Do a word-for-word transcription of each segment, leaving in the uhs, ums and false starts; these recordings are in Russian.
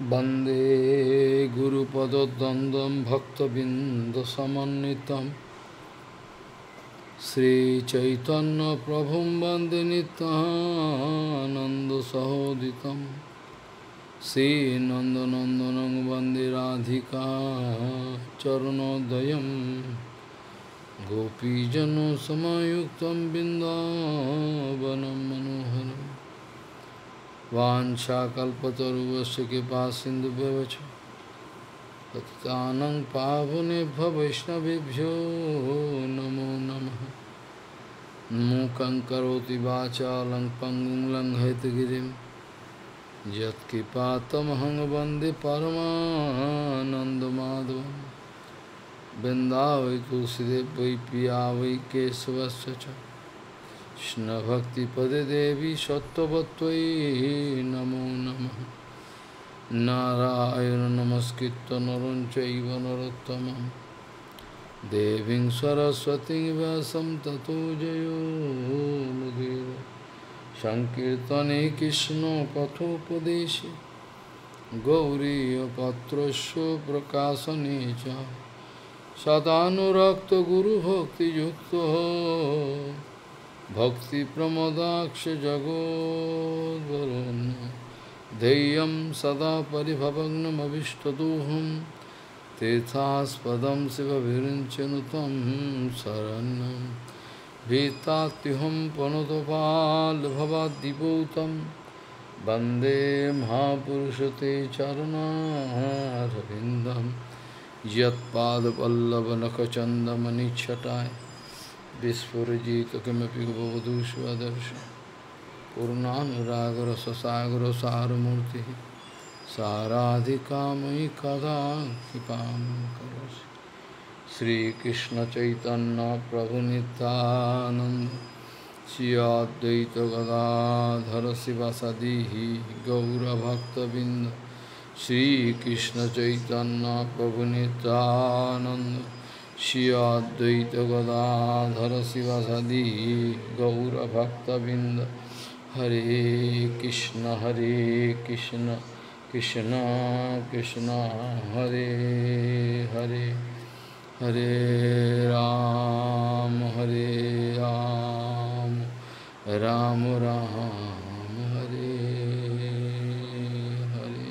वंदे गुरुपदद्वन्द्वं भक्तबिंदसमन्वितं श्रीचैतन्यप्रभुं वन्दे नित्यानन्दसहोदितं श्रीनन्दनन्दनं वन्दे राधिका चरणोदयं गोपीजनसमायुक्तं बिन्दावनं मनोहरम् वाञ्छाकल्पतरुवस्य कृपा सिन्धुभ्यश्च पतितानं पावनेभ्यो वैष्णवेभ्यो नमो नमः। मूकं करोति वाचालं पङ्गुं लङ्घयितगिरिं यत्कृपातमहं वन्दे परमानन्दमाधवं। वृन्दावै तुलसीदेव वै पिया वै केशवस्य च कृष्ण भक्ति पदे देवी सत्ववत्त्वयि नमो नमः। नारायण नमस्कृत्य नरं चैव नरोत्तमं देवीं सरस्वतीं व्यासं ततो जयो मुदीर। संकीर्तने कृष्ण कथोपदेशे गौरीयपत्रस्य प्रकाशने च सदानुरक्त गुरुभक्तियुक्तो भक्ति प्रमोदाक्ष जगोद्वरुन् धैर्यं सदा परिभवग्नमभिष्टदोहं तीर्थास्पदं शिवविरिञ्चनुतं शरण्यं भीतात्युहं पनुतपाल्भवाद्दिपूतं वन्दे महापुरुषते चरणारविन्दं यत्पादपल्लवनखचन्दमनिच्छटाय विस्फुरजित किमपि भवतु स्वदर्श पूर्णानुरागरससागरसारमूर्तिः साराधिकामयि कदा कृपां करोसि। श्रीकृष्णचैतन्यप्रभुनितानन्द श्री अद्वैत गदाधर शिवासादिः गौरभक्तबिन्द श्रीकृष्णचैतन्यप्रभुनितानन्द श्री अद्वैत गदाधर शिवासादि गौरभक्तबिंद। हरे कृष्ण हरे कृष्ण कृष्ण कृष्ण हरे हरे हरे राम हरे राम राम राम हरे हरे।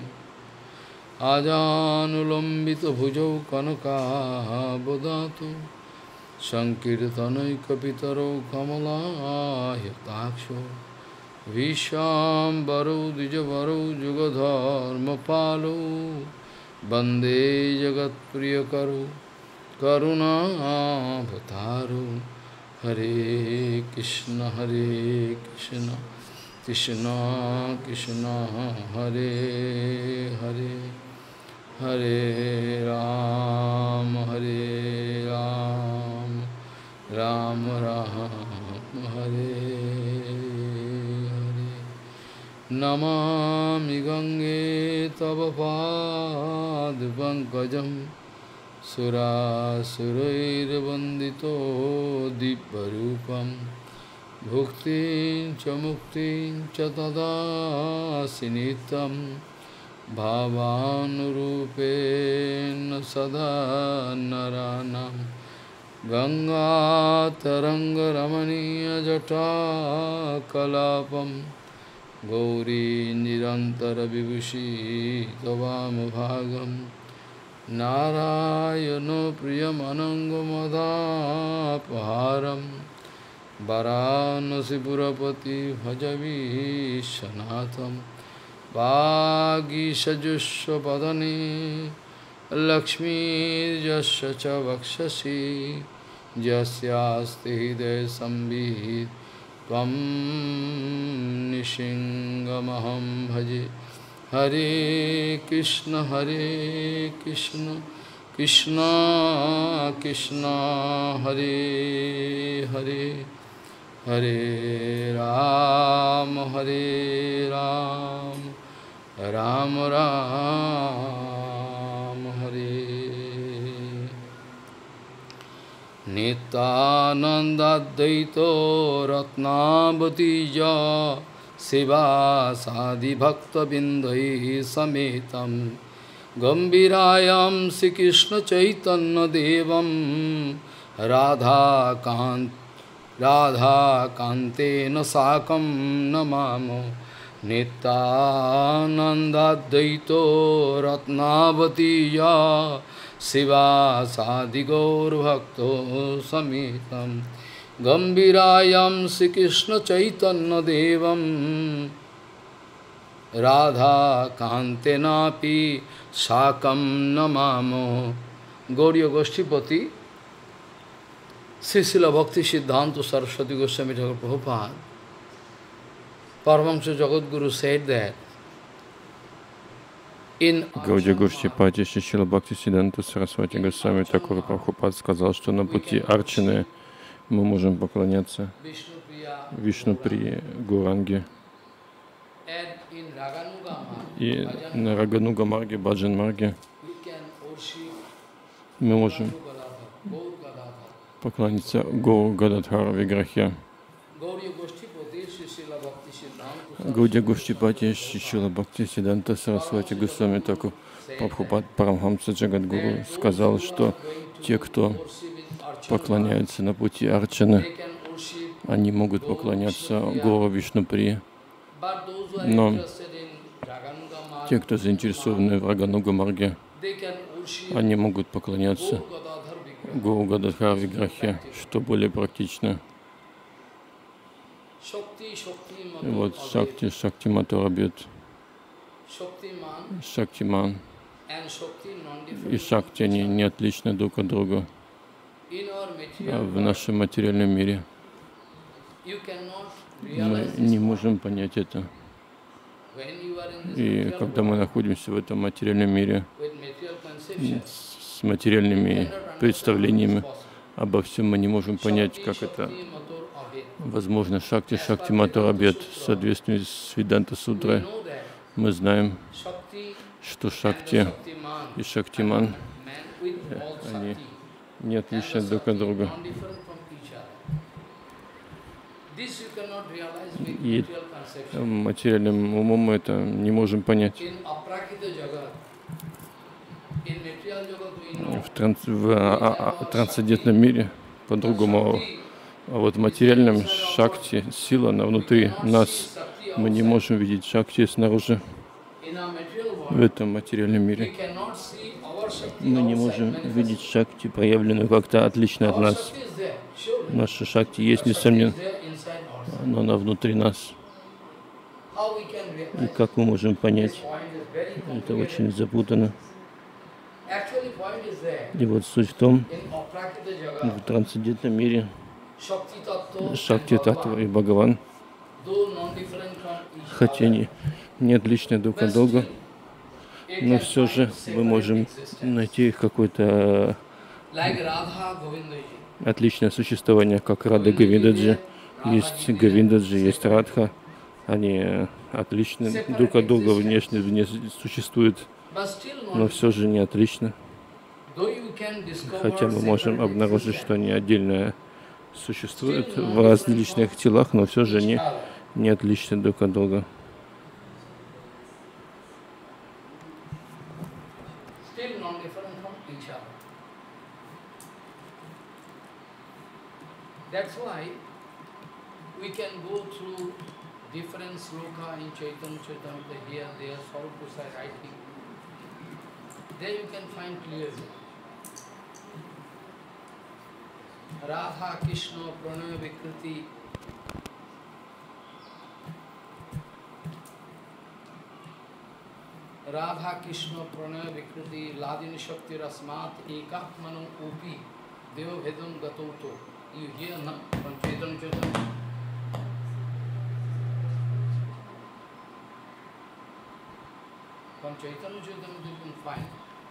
आजानुलंबित भुजौ कनकाबदातु संकीर्तनैकपितरौ कमलायताक्षो विश्वाम्बरौ द्विजवरौ जुगधर्मपालौ वन्दे जगत्प्रियकरौ करुणावतारौ। हरे कृष्ण हरे कृष्ण कृष्ण कृष्ण हरे हरे हरे राम हरे राम राम राम हरे हरे। नमामि गंगे तव पादपङ्कजं सुरासुरैर्वन्दितो दिव्यरूपं भुक्तिं च मुक्तिं च तदासि नित्यं भावानुरूपेण सदा नराणां। गंगातरङ्गरमणीयजटाकलापं गौरी निरन्तरविभूषी त्ववामभागं नारायणो प्रियमनङ्गमदापहारं वाराणसीपुरपति भजवीशनाथं। वागीषजुष्वदने लक्ष्मीर्यस्य च वक्षसि यस्यास्ति हृदये संवित् त्वं निशिङ्गमहं भजे। हरे कृष्ण हरे कृष्ण कृष्ण कृष्ण हरे हरे हरे राम हरे राम राम राम हरे। नित्यानन्दाद्वैतो रत्नावतीजा Siva Sadi Bhakta Bindai Sametam Gambirayam Sri Krishna Chaitanya Devam Radha Kant Radha Kantena Sakam Namamo Nityananda Daito Ratnavati Ya Siva Sadi Gaur Bhakto Sametam Gambirayam Sri Krishna Chaitanya Devam Radha Kantenapi Sakam Namamo. Gauriya Goshtipati Srila Bhakti Siddhanta Saraswati Goswami Thakur Prabhupada Paramahamsa Jagadguru said that in Гаудия Гоштипати Шрила Бхакти Сиддханта Сарасвати Госвами Тхакур Прабхупад сказал, что на пути Арчаны мы можем поклоняться Вишнуприе, Гуранге, и на Рагануга Марге, Баджан Марге мы можем поклониться Гоу Гададхара Виграхе. Гаудия Гоштипати Шрила Бхакти Сиддханта Сарасвати Госвами Тхакур Прабхупад Парамхамса Джагадгуру сказал, что те, кто поклоняются на пути Арчаны, они могут поклоняться Гуру Вишнуприи. Но те, кто заинтересованы в Рагануга Марге, они могут поклоняться Гуру Гададхара Виграхе, что более практично. И вот Шакти, Шакти Матурабьют, Шактиман и Шакти, они не отличны друг от друга. А в нашем материальном мире мы не можем понять это. И когда мы находимся в этом материальном мире с материальными представлениями обо всем, мы не можем понять, как это возможно. Шакти, Шакти Матурабьют, в соответствии с Веданта Сутрой, мы знаем, что Шакти и Шактиман, они не отличны друг от друга. И материальным умом мы это не можем понять. В, транс, в а, а, трансцендентном мире по-другому. А вот в материальном Шакти, сила, она внутри нас. Мы не можем видеть Шакти снаружи. В этом материальном мире мы не можем видеть Шакти, проявленную как-то отлично от нас. Наша Шакти есть, несомненно, но она внутри нас. И как мы можем понять? Это очень запутанно. И вот суть в том, в трансцендентном мире Шакти Татва и Бхагаван, хотя они не отличны друг от друга, но все же мы можем найти их какое-то отличное существование, как Рада Говиндаджи. Есть Говиндаджи, есть Радха. Они отличны друг от друга, внешне, внешне существуют, но все же не отлично. Хотя мы можем обнаружить, что они отдельно существуют в различных телах, но все же они не отличны друг от друга. That's why we can go through different sloka in Chaitanya Charitamrita here, there, Sarvapusai writing. There you can find clearly. Radha Krishna Pranaya Vikriti. Radha Krishna Pranaya Vikriti Ladini Shakti Rasmat Ekatmanu Upi Deva Vedam Gatoto. You hear now from Chaitanya Charitamrita? From Chaitanya Charitamrita you can find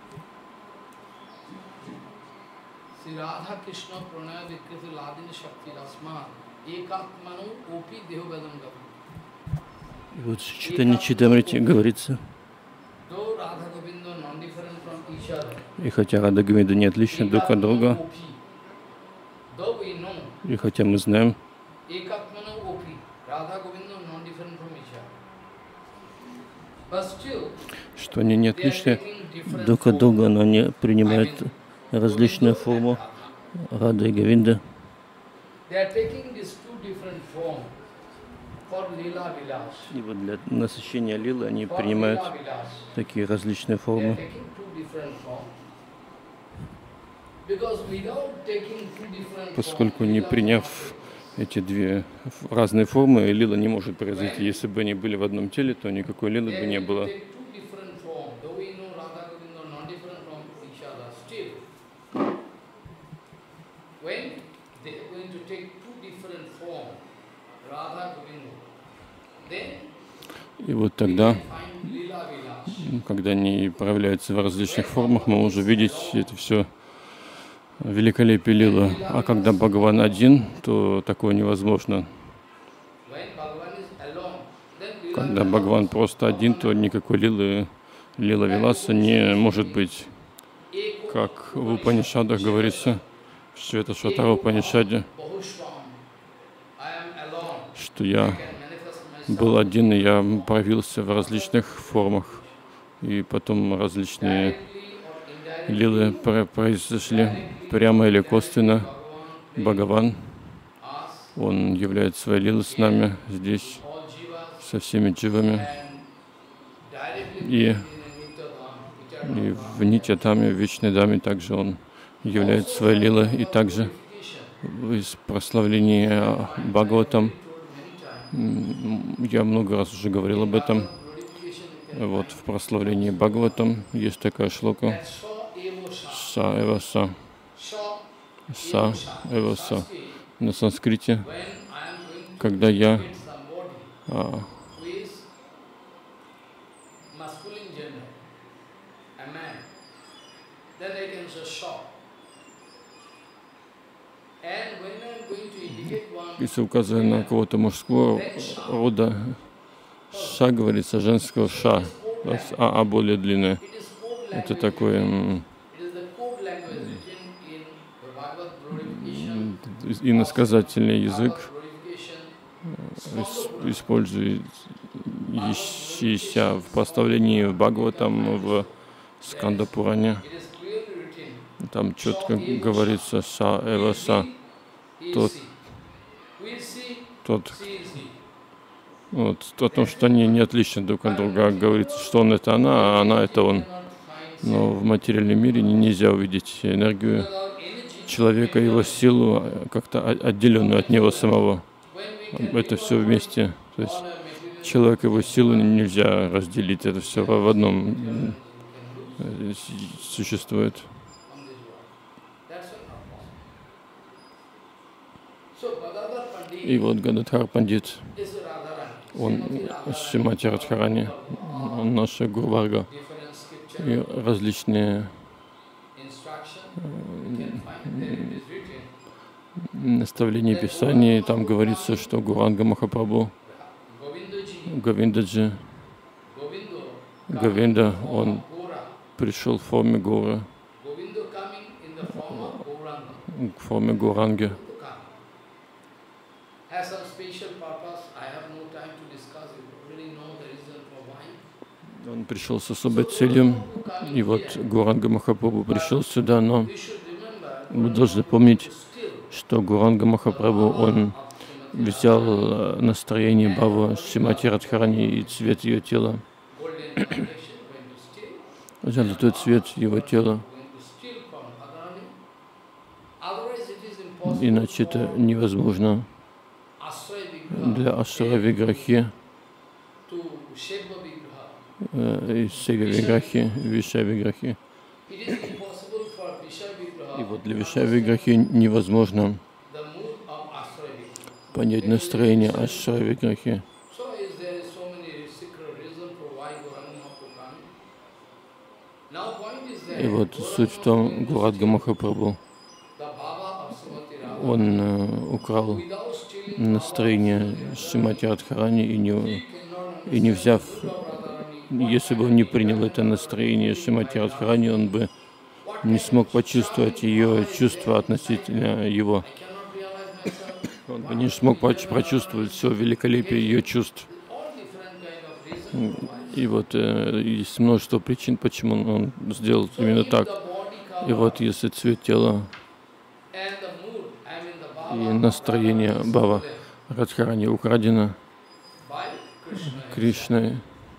Sri Radha Krishna Pranaya Vikriti Ladini Shakti Rasmat Ekatmanu Upi Deva Vedam Gatoto. И вот в Чайтанья Чаритамрите говорится, и хотя Рада Говинда не отличны друг от друга, и хотя мы знаем, But still, что они не they are отличны taking different друг от form. друга, но они I принимают mean, различную Govinda and форму. Radha. Рада и Говинда. They are taking these two different form for Leela Vilas. И вот для насыщения лилы они For принимают Leela Vilas, такие различные they are формы. taking two different form. Because without taking two different Поскольку form, не Leela приняв cannot эти две ф- разные формы, лила не может произойти. Если бы они были в одном теле, то никакой лилы бы не They было. take two different form. Though we know Radha Govinda are not different from each other, still, when they are going to take two different form, Radha Govinda, then И вот we тогда, can find Leela Vilas. м, когда они проявляются в различных формах, мы можем видеть это все великолепие лила. А когда Бхагаван один, то такое невозможно. When Bhagavan is alone, then Leela Когда Vilas Бхагаван просто один, то никакой лилы, лила Виласа не может быть. Eko Как в Упанишадах говорится, в Шветашватара Упанишаде, Bahushvam. I am alone. что я I can manifest myself был один, и я проявился в различных формах. И потом различные directly or indirectly. лилы про- произошли прямо или косвенно. Бхагаван, Us, он являет свои лилы с нами здесь, all jivas, со всеми дживами. and directly И, in a Nitya Dham, и в Нитья-Даме, в Вечной Даме также он являет свои лилы. И также в прославлении Бхагаватам, м, я много раз уже говорил об этом, вот в прославлении Бхагаватам есть такая шлока Са Эва Са, Са Эва Са на санскрите, когда я а, если указывая на кого-то мужского рода, ша говорится, женского ша, то есть а, а более длинное. Это такое м, м, иносказательный язык, ис- использующийся в поставлении Бхагаватам в Сканда-Пуране. Там четко говорится ша эва са, тот, тот, вот, о том, что они не отличны друг от друга. Говорится, что он это она, а она это он. Но в материальном мире не- нельзя увидеть энергию человека, его силу, как-то о- отделенную от него самого. Это все вместе. То есть человек, его силу нельзя разделить. Это все в одном м, э, с- существует. И вот Гададхар Пандит, он Шримати Радхарани, он наша Гурварга. И различные наставления Писания, там говорится, что Гуранга Махапрабху, Говиндаджи, Говинда, он пришел в форме Гора, в форме Гуранги. Он пришел с особой целью, и вот Гуранга Махапрабху пришел сюда, но вы должны помнить, что Гуранга Махапрабху, он взял э, настроение Бхавы Шримати Радхарани и цвет ее тела, золотой цвет его тела, иначе это невозможно для Ашра Виграхи, и Сега Виграхи, Виша Виграхи. И вот для Виша Виграхи невозможно понять настроение Ашра Виграхи. И вот суть в том, Гуранга Махапрабху, он э, украл настроение Шримати Радхарани и не, и не взяв, если бы он не принял это настроение Шримати Радхарани, он бы не смог почувствовать ее чувства относительно его. Он бы не смог поч- прочувствовать все великолепие ее чувств. И вот э, есть множество причин, почему он сделал именно так. И вот если цвет тела и настроение Бава Радхарани украдено Кришной,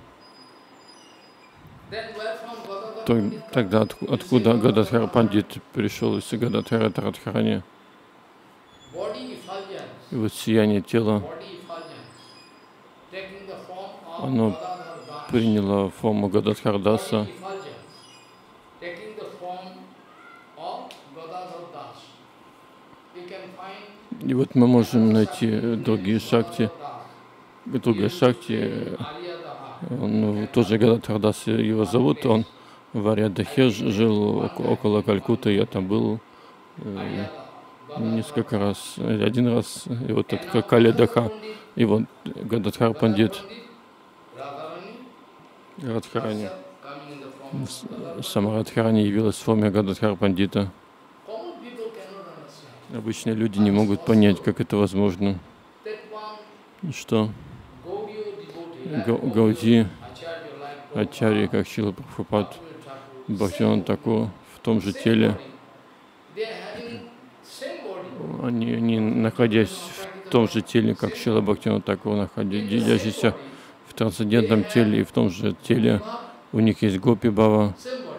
то тогда от, откуда Гададхара Пандит пришел, если Гададхара это Радхарани? И вот сияние тела, оно приняло форму Гададхардаса, и вот мы можем найти другие шакти, другие шакти, он тоже Гададхардас его зовут, он в Арьядахе жил около Калькутты, я там был э, несколько раз, один раз, и вот это Каледаха, и вот Гададхар Пандит, Радхарани, сама Радхарани явилась в форме Гададхар Пандита. Обычные люди не могут понять, как это возможно, что Гауди, Ачарья, как Шрила Прабхупад, Бхактивинода Тхакур в том же теле, они, они находясь в том же теле, как Шрила Бхактивинода Тхакур, находящийся в трансцендентном теле, и в том же теле у них есть Гопи Бава,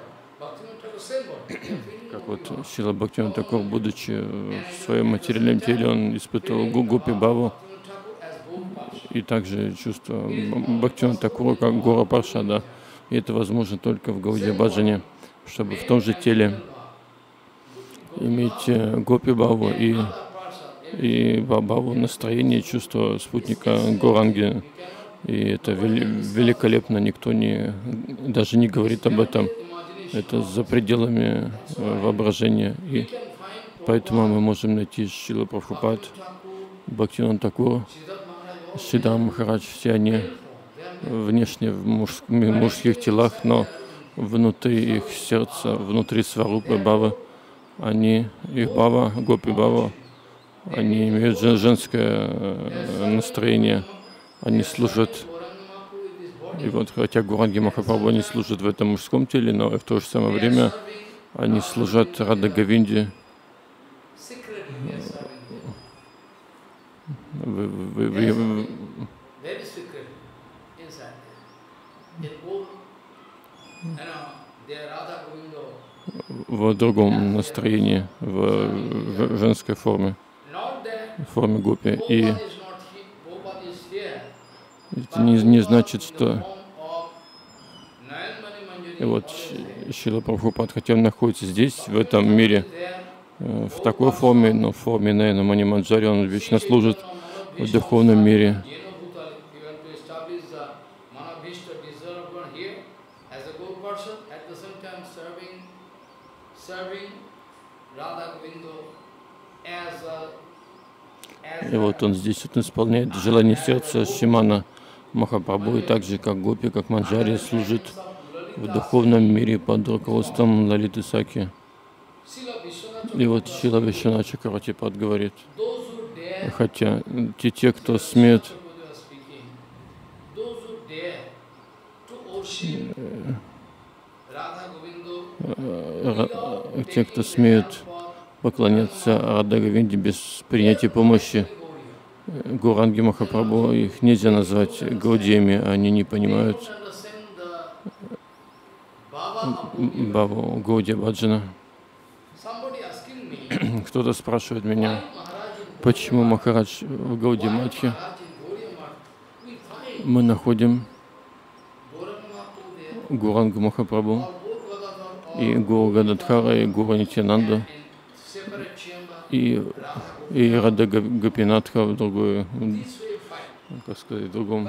как вот Шрила Бхактивинода Тхакур, будучи в своем материальном теле, он испытывал Гопи Баву, и также чувство Бхактивинода Тхакура как Гора Паршада. И это возможно только в Гаудия Баджане, чтобы в том же теле иметь Гопи Баву и, и Баву настроение, чувство спутника Горанги. И это великолепно, никто не, даже не говорит об этом. Это за пределами воображения. И поэтому мы можем найти Шрила Прабхупад, Бхактивинода Тхакур, Сиддхарта Махарадж, все они внешне в мужск, мужских телах, но внутри их сердца, внутри Сварупы Бавы, они, их Бава, Гопи Бава, они имеют женское настроение, они служат. И вот хотя Гуранги Махапрабху они служат в этом мужском теле, но в то же самое время они служат Рада Говинде. В, в, в, в, в другом настроении, в, в женской форме, в форме гопи. И это не, не значит, что и вот Шрила Прабхупад, хотя он находится здесь, в этом мире, в такой форме, но в форме Наяна Мани Манджари, он вечно служит в духовном мире. И вот он здесь вот исполняет желание сердца Шримана Махапрабху, и так же, как Гопи, как Манджари, служит в духовном мире под руководством Лалиты Саки. И вот Шрила Вишванат Чакравартипад говорит, хотя те, те, кто смеют те, кто смеют поклоняться Рада Говинде без принятия помощи Гуранги Махапрабху, их нельзя назвать гаудиями, они не понимают Баву Гаудия Баджана. Кто-то спрашивает меня, почему Махарадж в Гаудия Матхе мы находим Гурангу Махапрабху и Гуру Гададхара, и Гуру Нитьянанду, и, и Рада Гопинатха в другой, как сказать, в другом,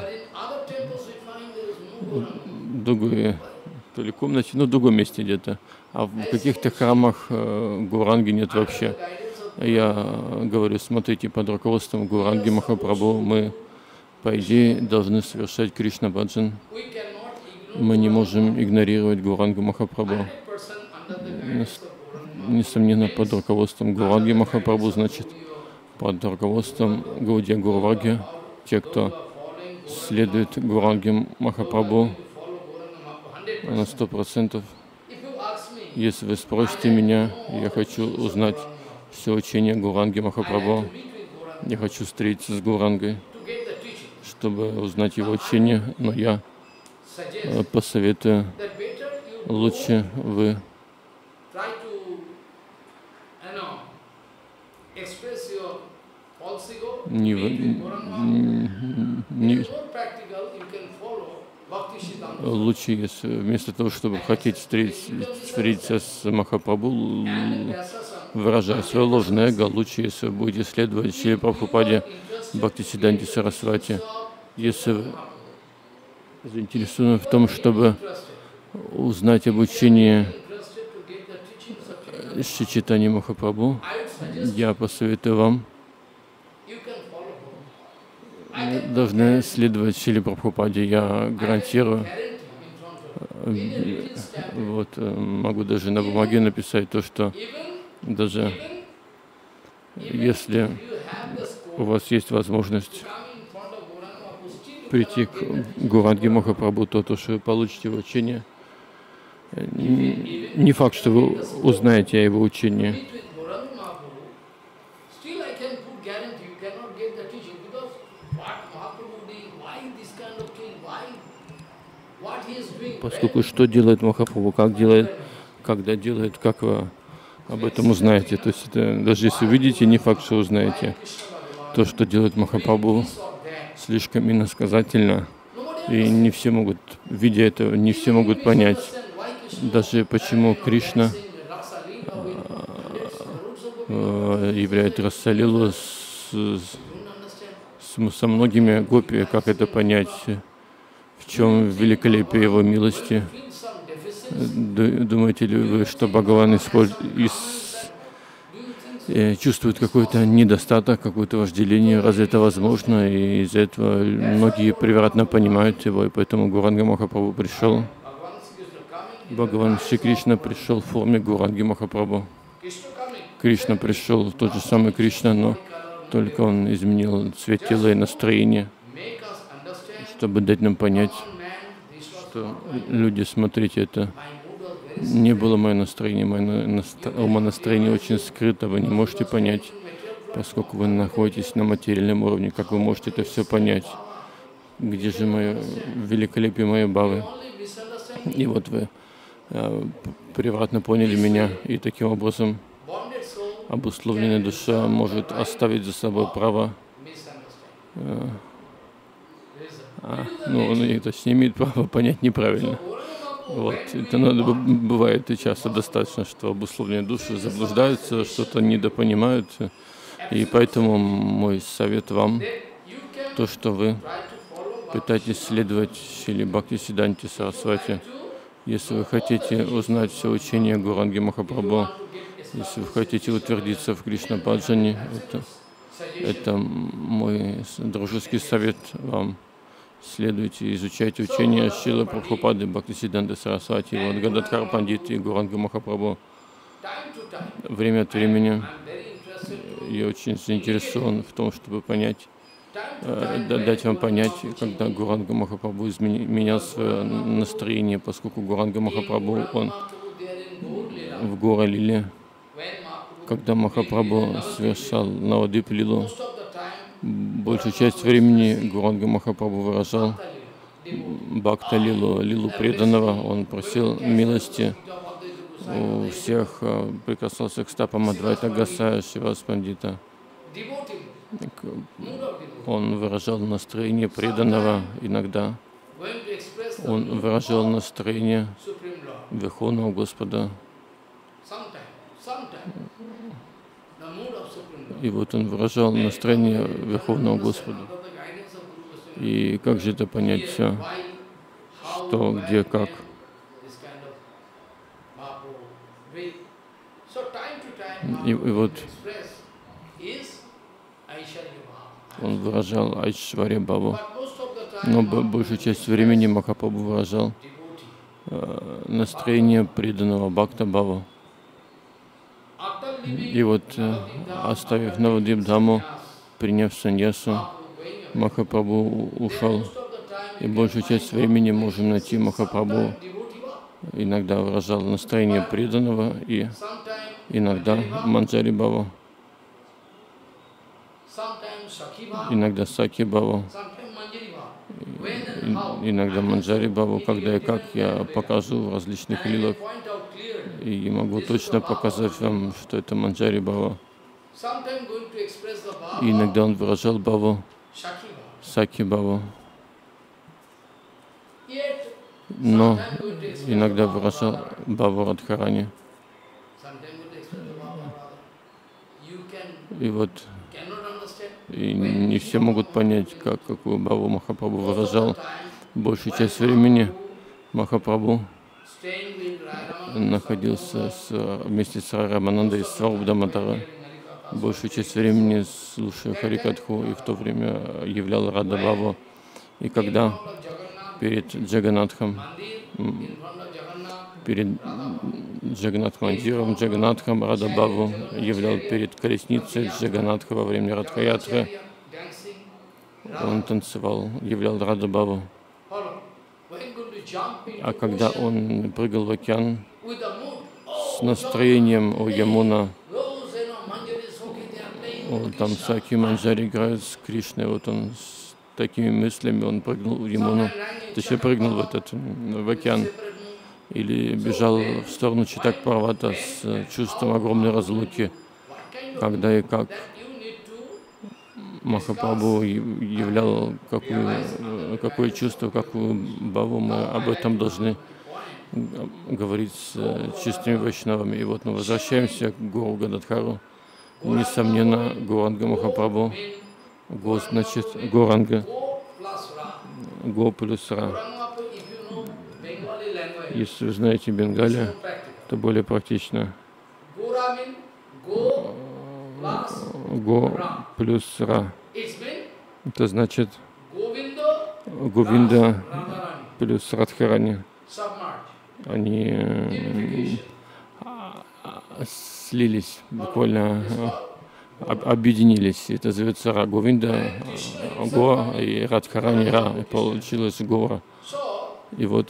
в другой, то ли комнате, ну, в другом месте где-то. А в каких-то храмах э, Гуранги нет вообще. Я говорю, смотрите, под руководством Гуранги Махапрабху мы, по идее, должны совершать Кришна Баджан. Мы не можем игнорировать Гурангу Махапрабху. Несомненно, под руководством Гуранги Махапрабху, значит, под руководством Гаудия Гурварги, те, кто следует Гуранги Махапрабху, на сто процентов. Если вы спросите меня, я хочу узнать все учение Гауранги Махапрабху, я хочу встретиться с Гаурангой, чтобы узнать его учение, но я посоветую, лучше вы не, не, лучше, если вместо того, чтобы хотеть встретиться с Махапрабху, выражая свое ложное эго, лучше, если вы будете следовать Шриле Прабхупаде Бхактисиддханте Сарасвати. Если вы заинтересованы в том, чтобы узнать об учении Шри Чайтаньи Махапрабху, я посоветую вам, вы должны следовать Шриле Прабхупаде. Я гарантирую, вот, могу даже на бумаге написать то, что даже если у вас есть возможность прийти к Гауранге Махапрабху, то то, что вы получите его учение, не факт, что вы узнаете о его учении. Поскольку что делает Махапрабху, как делает, когда делает, как вы об этом узнаете. То есть это, даже если увидите, не факт, что узнаете. То, что делает Махапрабху, слишком иносказательно, и не все могут, видя это, не все могут понять. Даже почему Кришна э, являет Расалилу с, с, со многими гопи, как это понять, в чем великолепие его милости. Думаете ли вы, что Бхагаван из, э, чувствует какой-то недостаток, какое-то вожделение? Разве это возможно? И из-за этого многие превратно понимают его, и поэтому Гауранга Махапрабху пришел. Бхагаван Шри Кришна пришел в форме Гауранги Махапрабху. Кришна пришел, тот же самый Кришна, но только он изменил цвет тела и настроение, чтобы дать нам понять, что люди, смотрите, это не было мое настроение, мое умонастроение очень скрыто, вы не можете понять, поскольку вы находитесь на материальном уровне, как вы можете это все понять, где же мое великолепие моей бхавы. И вот вы э, превратно поняли меня, и таким образом обусловленная душа может оставить за собой право, э, а, ну, он это не имеет права понять неправильно. Вот. Это надо, бывает и часто достаточно, что обусловленные души заблуждаются, что-то недопонимают. И поэтому мой совет вам, то, что вы пытаетесь следовать Шриле Бхактисиддханте Сарасвати. Если вы хотите узнать все учение Гауранги Махапрабху, если вы хотите утвердиться в Кришна Баджане, это, это мой дружеский совет вам. Следуйте, изучайте учение Шрилы Прабхупады Бхактисиддханты Сарасвати, вот Гададхар Пандит и Гауранга Махапрабху. Время от времени я очень заинтересован в том, чтобы понять, дать вам понять, когда Гауранга Махапрабху изменял свое настроение, поскольку Гауранга Махапрабху, он в Гора Лиле, когда Махапрабху совершал Навадвип Лилу, большую часть времени Гауранга Махапрабху выражал Бхакта Лилу, Лилу преданного, он просил милости у всех, прикасался к стопам Адвайта Гасая, Шривас Пандита. Он выражал настроение преданного иногда. Он выражал настроение Верховного Господа. И вот он выражал настроение Верховного Господа. И как же это понять все? Что, где, как? И, и вот он выражал Айшварья Бхаву, но большую часть времени Махапрабху выражал э, настроение преданного Бхакта Бхаву. И вот, э, оставив Навадвип-дхаму, приняв саньясу, Махапрабху ушел. И большую часть времени можем найти Махапрабху иногда выражал настроение преданного, и иногда Манджари Бава, иногда Саки Бава, иногда Манджари Баву, когда и как я покажу в различных лилах, и могу точно показать вам, что это Манджари Бава. И иногда он выражал Баву, Саки Баву, но иногда выражал Баву Радхарани. И вот и не все могут понять, как, какую Баву Махапрабху выражал. Большую часть времени Махапрабху находился с, вместе с Раманандой и Сварубдаматара. Большую часть времени слушая Харикатху, и в то время являл Рада Баву. И когда перед Джаганатхом, перед Джаганатх Мандиром, Джаганатхом Рада Баву являл перед колесницей Джаганатха во время Радха-ятры, он танцевал, являл Рада Баву. А когда он прыгал в океан с настроением «О Ямуна», вот там Саки Манджари играет с Кришной, вот он с такими мыслями, он прыгнул в Ямуну, то есть прыгнул в этот, в океан, или бежал в сторону Читак-Парвата с чувством огромной разлуки, когда и как Махапрабху являл какую, какое чувство, какую Баву, мы об этом должны говорить с чистыми вайшнавами. И вот мы возвращаемся к Гуру Гададхару. Несомненно, Гуранга Махапрабху, Го значит Гуранга, Го плюс Ра. Если вы знаете Бенгали, то более практично. Го плюс Ра. Это значит Говинда плюс Радхарани. Они слились, буквально объединились. Это зовется Ра. Говинда, Го и Радхарани Ра. И получилось Гора. И вот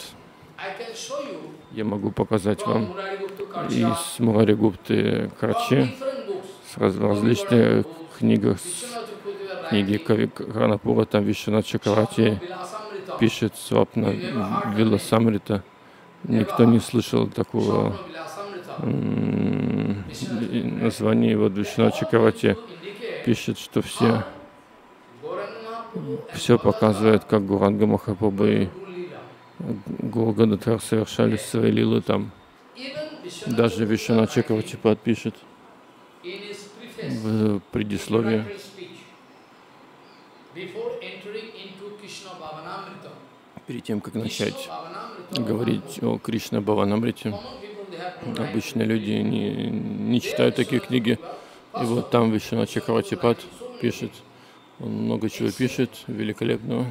я могу показать вам из Мурари Гупты Карчи, с раз, различных книгах, книги Карнапура, там Вишванат Чакраварти пишет Свапна Виласамрита. Никто не слышал такого названия. Вот Вишванат Чакраварти пишет, что все, все показывает, как Гуранга Махапрабху и Гуру Гададхар совершали свои лилы там. Даже Вишванат Чакраварти подпишет в предисловии. Перед тем, как начать говорить о Кришна Бхаванамрите, обычные люди не, не читают такие книги. И вот там Вишванат Чакраварти пишет, он много чего пишет, великолепного.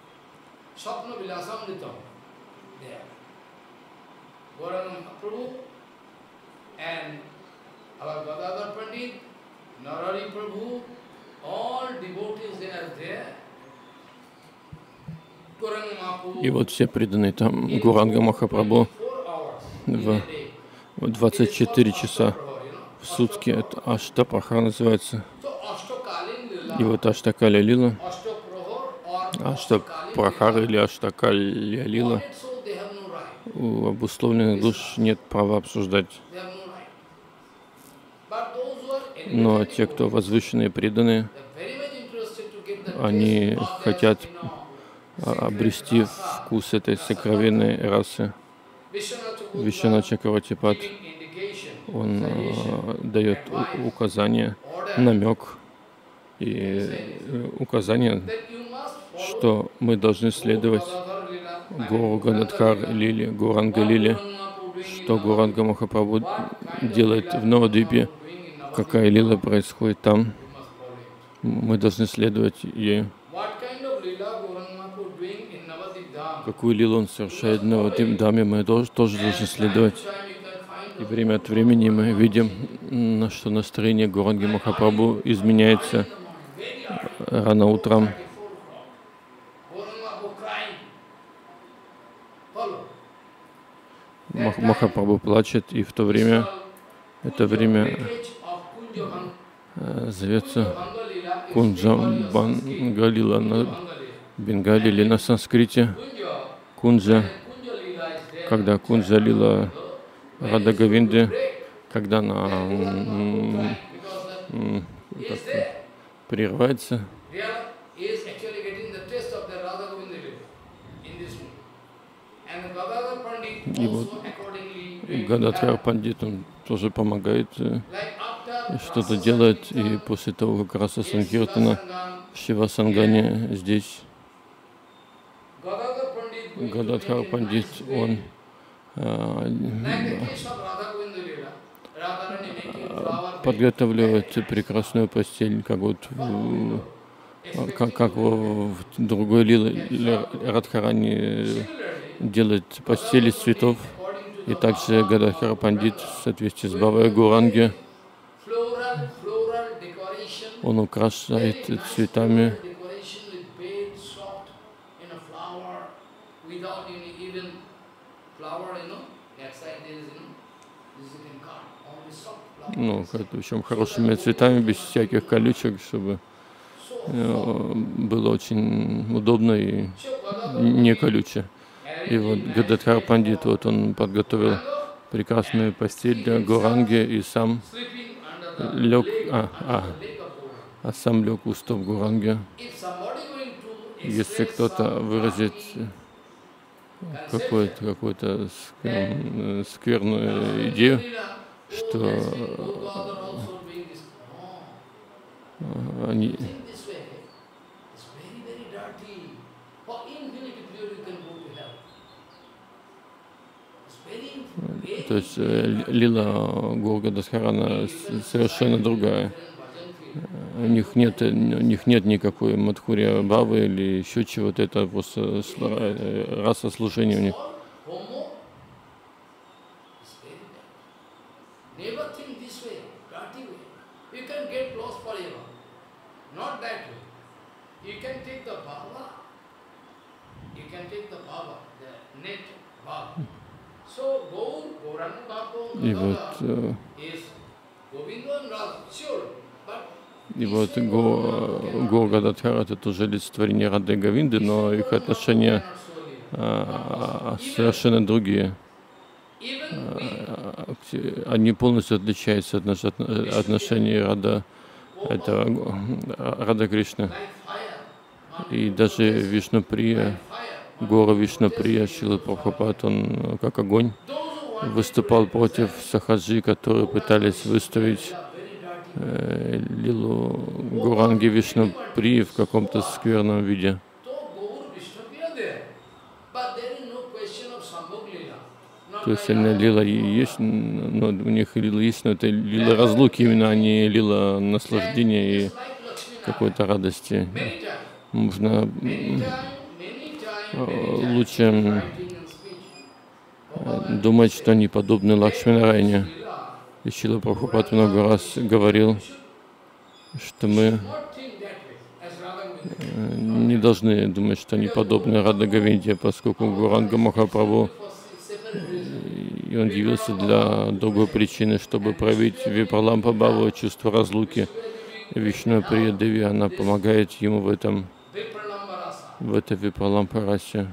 И вот все преданные там Гуранга Махапрабху в двадцать четыре часа в сутки, это Аштапраха называется. И вот Аштакалья Лила, Аштапрахара или Аштакалья Лила, у обусловленных душ нет права обсуждать. Но те, кто возвышенные преданные, они хотят обрести вкус этой сокровенной расы. Вишванат Чакраварти он э, дает указание, намек и указание, что мы должны следовать Гуру Гададхар Лиле, Гуранга Лиле, что Гуранга Махапрабху делает в Навадвипе, какая лила происходит там, мы должны следовать ей. Какую лилу он совершает в Навадвипе, мы тоже, тоже должны следовать. И время от времени мы видим, на что настроение Гуранги Махапрабху изменяется рано утром. Мах- Махапрабху плачет, и в то время, это время э, зовется Кунджа Бангалила на Бенгале или на санскрите. Кунджа, когда Кунджа Лила Рада Говинды, когда она м, м, как-то прерывается. И вот Гададхар Пандит, он тоже помогает, э, что-то делает, и после того, как Раса Санкиртана в Шива-сангане здесь Гададхар Пандит, он а, подготавливает прекрасную постель, как вот в, как, как в другой лиле Радхарани делает постели из цветов. И также Гададхар Пандит в соответствии с Бхавой Гуранги, он украшает цветами ну, в общем, хорошими цветами, без всяких колючек, чтобы э, было очень удобно и не колюче. И вот Гададхар Пандит, вот он подготовил прекрасную постель для Гуранги и сам лег, а, а, а сам лег у стоп Гуранги. Если кто-то выразит какую-то какую-то скверную идею, что они то есть лила Гор-Гададхарана совершенно другая. У них нет, у них нет никакой Мадхурья Бхавы или еще чего-то, это просто раса служения у них. И вот, и вот Го, Го Гададхар — это тоже олицетворение Рады Говинды, но их отношения а, совершенно другие. А, они полностью отличаются от наших отношений Рада, это Рада Кришна. И даже Вишнуприя, Гора Вишнуприя, Шрила Прабхупад, он как огонь выступал против сахаджи, которые пытались выставить э, лилу Гуранги Вишнуприи в каком-то скверном виде. То есть она лила есть, но у них лила есть, но это лила разлуки именно, а не лила наслаждения и какой-то радости. Можно лучше думать, что они подобны Лакшми-Нарайне. И Шрила Прабхупад много раз говорил, что мы не должны думать, что они подобны Рада Говинде, поскольку Гуранга Махапрабху, и он явился для другой причины, чтобы проявить Випралампа Бхаву, чувство разлуки. Вишнуприя Деви, она помогает ему в этом, в этой Випралампа расе.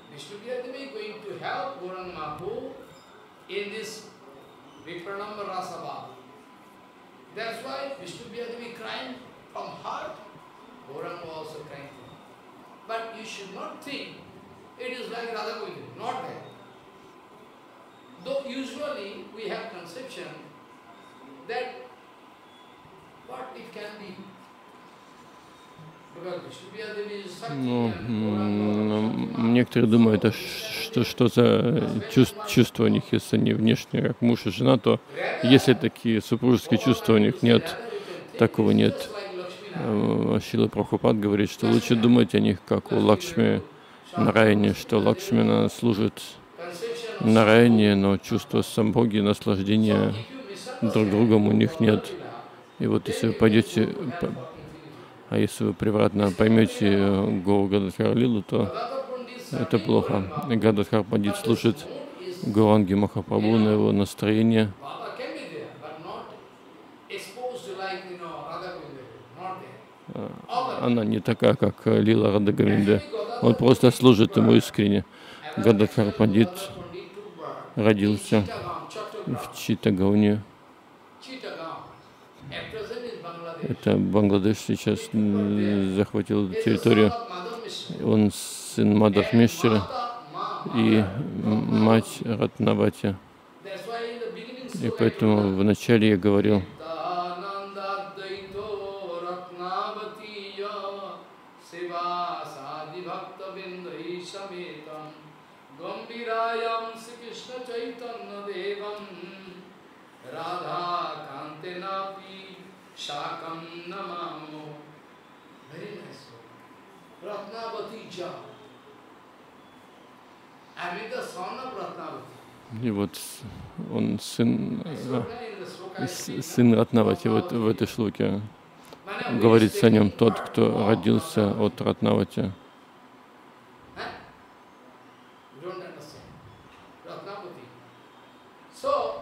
Though usually we have conception that what it can be, because Vishnupriya Devi is Shakti Ну, некоторые думают, а что, что за чувства, чувства у них, если они внешне, как муж и жена, то если такие супружеские чувства у них нет, такого нет. Шрила Прабхупад говорит, что лучше думать о них, как у Лакшми Нарайни, что Лакшмина служит Нарайне, но чувство самбоги, наслаждения друг другом у них нет. И вот если вы пойдете, а если вы превратно поймете Гора Гададхар Лилу, то это плохо. Гададхар Пандит служит Гауранги Махапрабху, на его настроение. Baba can be there, but not exposed to like, you know, Radha Govinda, not there. All the Она не такая, как Лила Рада Говинда. Он просто служит ему искренне. Гададхар Пандит Pandit took birth родился Chittagong, в Chattogram, Читтагоне. Chittagong. At present in Bangladesh. Это Бангладеш сейчас м, захватил He's the son территорию. of Madhav Mishra. Он сын Мадхав Мишры Mata, Ma, и mother, м- мать Ратнавати. That's why in the beginning И sloka I поэтому told в начале я говорил, Nanda Daito Ratnavatiya Siva Sadi Bhakta Vindai Sametam Gambhirayam Sri Krishna Chaitanya Devam Radha Kantenapi Shakam Namamo. Very nice sloka. Ratnavatiya. I mean the son of Ratnavati. и вот он сын, э, Sloka in the sloka is с- сын Ратнавати. Вот в этой шлоке говорится о нем тот, кто родился от Ратнавати. Huh? You don't understand. Ratnavati. So,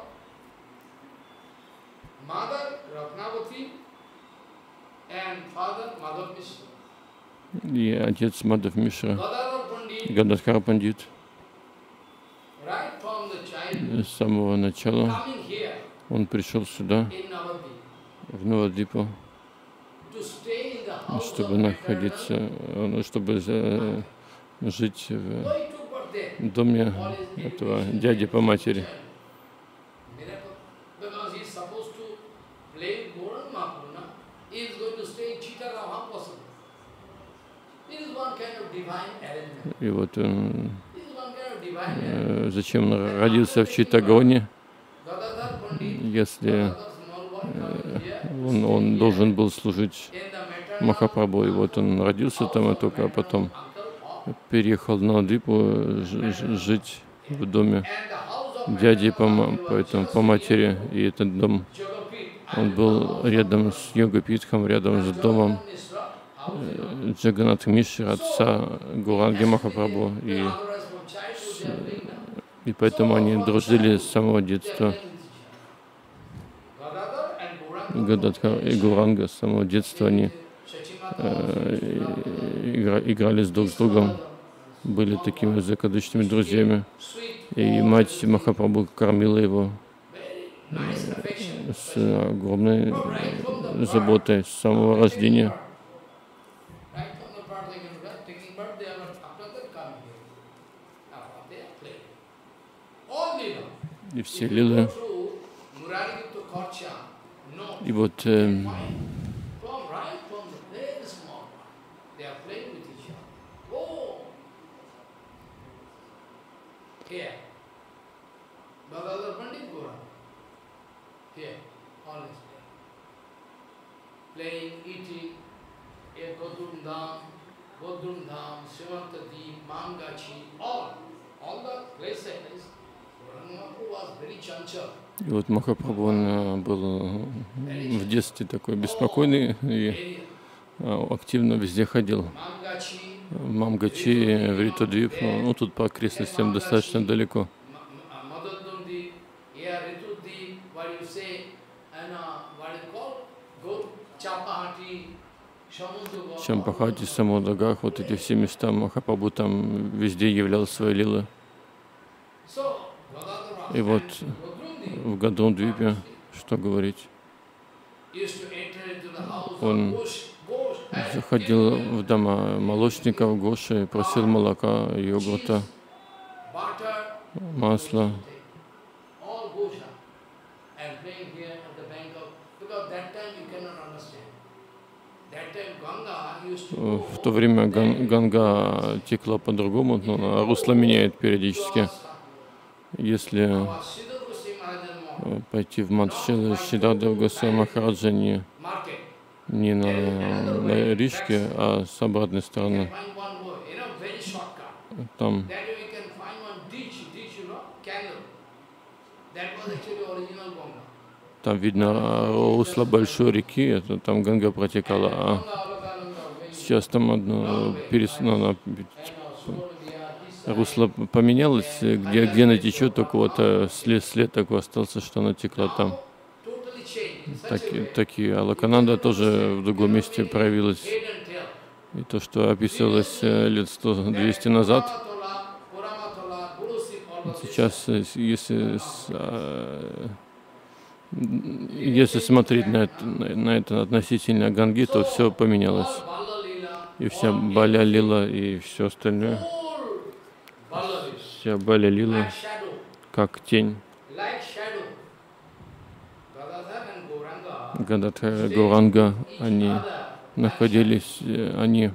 mother Ratnavati and father Madhav Mishra. И отец Мадхав Мишра, Gadadhar Pandit, Гададхар Пандит, right from the child с самого начала coming here он пришел сюда, in Navadvip, в Навадвипу, to stay in the house чтобы of находиться, maternal, ну, чтобы э, жить в though he took birth there, доме этого дяди по матери. miracle, because he is supposed to play Gauranga Mahaprabhu, na? He is going to stay in Chittagong, how possible? This is one kind of divine arrangement. И вот он, This is one kind of divine arrangement. э, зачем он родился в Читтагоне, Gadadhar Pandit, если Gadadhar small boy coming here, он, он должен был служить in the maternal Махапрабху. И вот он родился там, и только потом uncle of, переехал на Навадвипу ж- ж- жить в доме and the house of дяди по, maternal ма- uncle по, was этому, just по матери. И этот дом, Jagapit. он был рядом с Йогапитхом, рядом с домом Jagannatha Mishra, house, э, Джаганат Мишры, отца Гуранги Махапрабху. И, otherwise from childhood they are playing now. и поэтому они дружили с самого детства. Gadadhar and Gauranga Гададхар и Гуранга с самого детства они э, игра- играли с друг с другом, были такими закадычными друзьями. И мать Махапрабху кормила его nice affection. с огромной э, заботой с самого рождения. Right from the birth they can right, taking birth, they are not after that coming here. After they are playing. All Leela. И все If you лилы. go through Murari to Korcha, no. И вот э, Fine. From right from the very small one, they are playing with each other. Oh! Here. Gadadhar Pandit Gauranga. Here. All is playing. Playing, eating, a Godrum Dham, Godrum Dham, Srimantadi, Mangachi, all. All the places. Gauranga Mahaprabhu was very chanchal. и вот Махапрабху он э, был э, в детстве такой беспокойный и э, активно везде ходил. Mangachi, В Мамгачи, в Ритудвип, ну тут по окрестностям достаточно далеко. Madadundi, here Rituddi, what you say, and uh, what is called? Go Chapahati, Samudra. Чампахати, Самудагах, вот эти все места Махапрабху там везде являл свои лилы. So, Gadadhar И вот Godrundi в Гадрун-двипе, что говорить, used to enter into the house Он of Ghosh, Ghosh, and заходил в дома молочников, Гоши, просил молока, йогурта, butter, масла. all Gosha, and playing here at the bank of, because that time you cannot understand. That time Ganga used to go В то время Ган- Ганга текла по-другому, но русло меняет периодически. Если our Siddha Goswami Maharaj э, пойти в Мадшилу, Сиддхартха Госвами Махараджа не, market, не на, на речке, а с обратной стороны. find one way, you know, very shortcut. Там, That way we can find one ditch, ditch, you know, candle. That was actually original Ganga. там видно русло большой реки, это там Ганга протекала, а Ganga Avataranga, when сейчас там одно перес... ну, она and uh, Suvarnabhiya, this русло поменялось, где, где она течет, только вот э, след, след такой остался, что она текла там. Таки, такие. А Локананда тоже в другом месте проявилась. И то, что описывалось э, лет сто-двести назад, сейчас, э, если, с- а, если смотреть на это, на на это относительно Ганги, то все поменялось. И вся Баля Лила и все остальное, вся Баля Лила как тень. Гададхара и Гауранга, они находились, э, они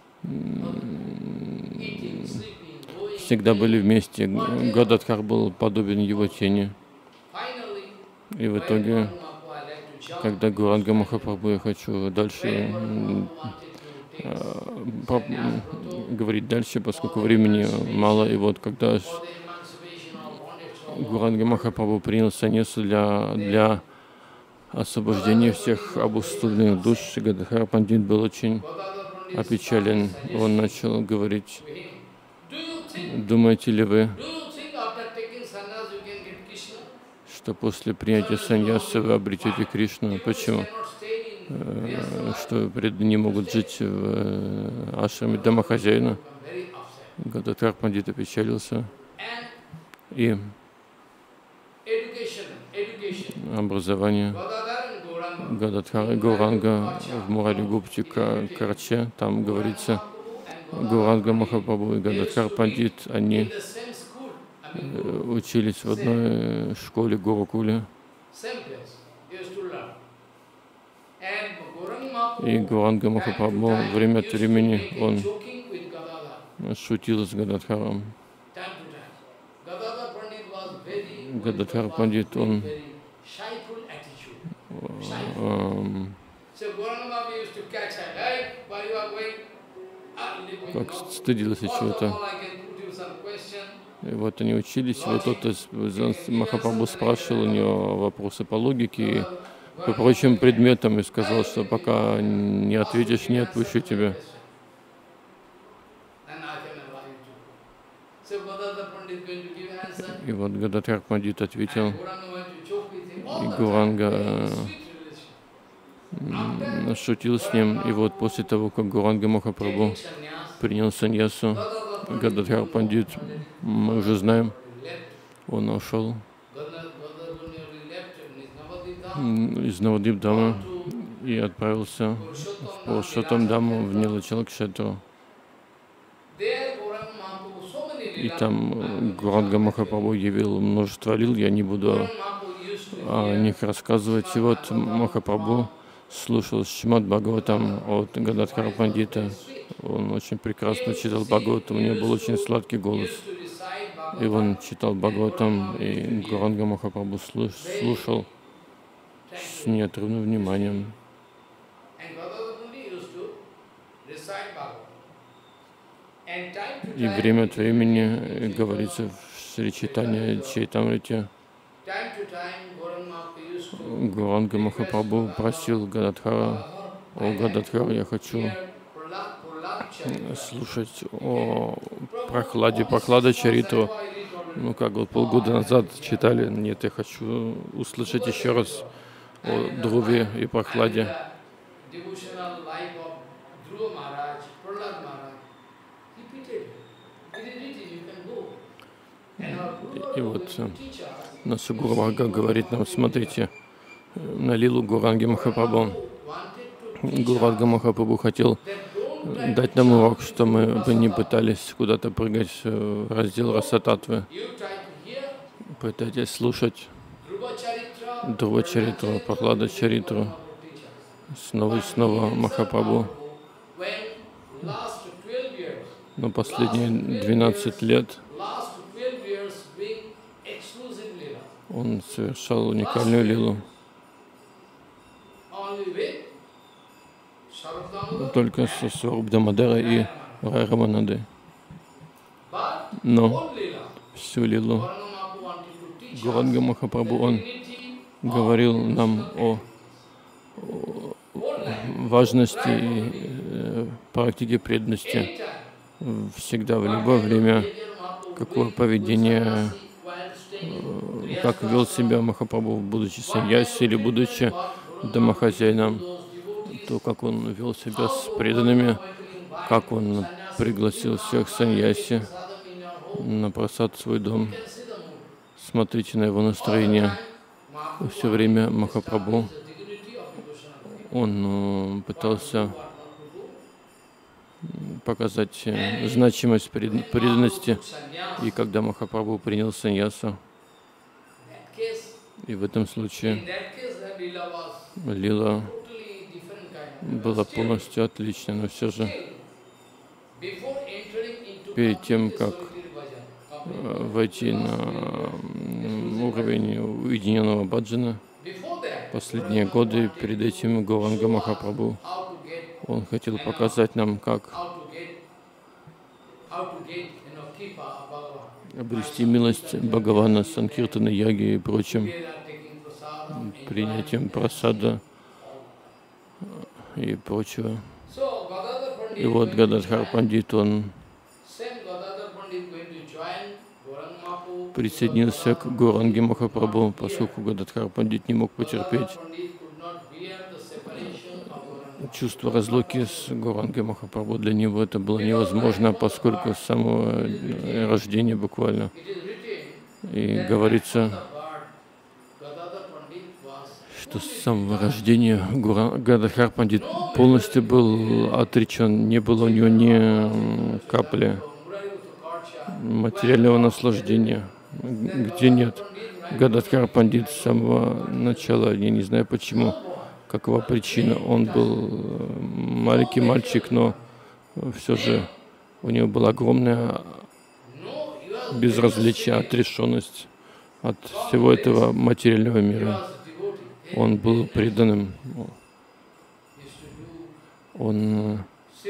м, всегда были вместе. Гададхар был подобен его тени. И в итоге, когда Гауранга Махапрабху, я хочу дальше м, а, по- м, говорить дальше, поскольку времени мало. И вот когда Гауранга Махапрабху принял саньясу для, для освобождения всех обусловленных душ, Гададхара Пандит был очень опечален. Он начал говорить: думаете ли вы, что после принятия саньясы вы обретете Кришну? Почему? Э, Что преданные не могут жить в э, ашраме домохозяина? Гададхар Пандит опечалился. И образование Гададхара и Гауранга в Мурари Гупти Караче, там говорится, Гауранга Махапрабху и Гададхар Пандит, они э, учились в одной школе Гурукуле. И Гауранга Махапрабху время от времени он шутил с Гададхаром. Гададхар Пандит, он эм, как стыдился чего-то. И вот они учились, и вот тот из Махапрабху спрашивал у него вопросы по логике и по прочим предметам, и сказал, что пока не ответишь, не отпущу тебя. И вот Гададхар Пандит ответил, и Гауранга м, шутил с ним. И вот после того, как Гауранга Махапрабху принял саньясу, Гададхар Пандит, мы уже знаем, он ушел м, из Навадвип-дамы и отправился в Пурушоттам-даму, в Нилачала-кшетру. И там э, Гауранга Махапрабху явил множество лил, я не буду о них рассказывать. И вот Махапрабху слушал Шримад Бхагаватам от Гададхара Пандита. Он очень прекрасно читал Бхагаватам, у него был очень сладкий голос. И он читал Бхагаватам, и Гауранга Махапрабху слуш- слушал с неотрывным вниманием. И время от времени, э, говорится в Шри Чайтанья Чайтамрите, Гауранга Махапрабху просил Гададхара: о Гададхар, я хочу э, слушать о прохладе, прохлада Чариту. Ну, как вот полгода назад читали, нет, я хочу услышать еще раз о Друве и прохладе. И вот э, наша Гуру Варга говорит нам: смотрите, э, на лилу Гауранги Махапрабху. Гауранга Махапрабху хотел э, дать нам урок, что мы бы не пытались куда-то прыгать э, в раздел Расататвы. Пытайтесь слушать Друва Чаритру, Прохлада Чаритру снова и снова Махапрабху. Но последние двенадцать лет он совершал уникальную лилу. Только со Сваруб Дамодара и Рай Раманады. Но всю лилу Гауранга Махапрабху, он говорил нам о, о важности и э, практике преданности всегда, в любое время, какое поведение, как вел себя Махапрабху, будучи саньяси или будучи домохозяином, то, как он вел себя с преданными, как он пригласил всех саньяси на просад в свой дом. Смотрите на его настроение. Все время Махапрабху, он пытался показать значимость преданности. И когда Махапрабху принял саньясу, и в этом случае лила была полностью отлична, но все же перед тем, как войти на уровень уединенного баджана, последние годы, перед этим Гауранга Махапрабху, он хотел показать нам, как обрести милость Бхагавана, Санкиртана, Яги и прочим, принятием прасада и прочего. И вот Гададхар Пандит, он присоединился к Гауранге Махапрабху, поскольку Гададхар Пандит не мог потерпеть чувство разлуки с Гауранgai Махапрабху. Для него это было невозможно, поскольку с самого рождения буквально. И говорится, что с самого рождения Гададхар Пандит полностью был отречен, не было у него ни капли материального наслаждения. Где нет? Гададхар Пандит с самого начала, я не знаю почему, какова причина. Он был маленький мальчик, но все же у него была огромная безразличие, отрешенность от всего этого материального мира. Он был преданным. Он,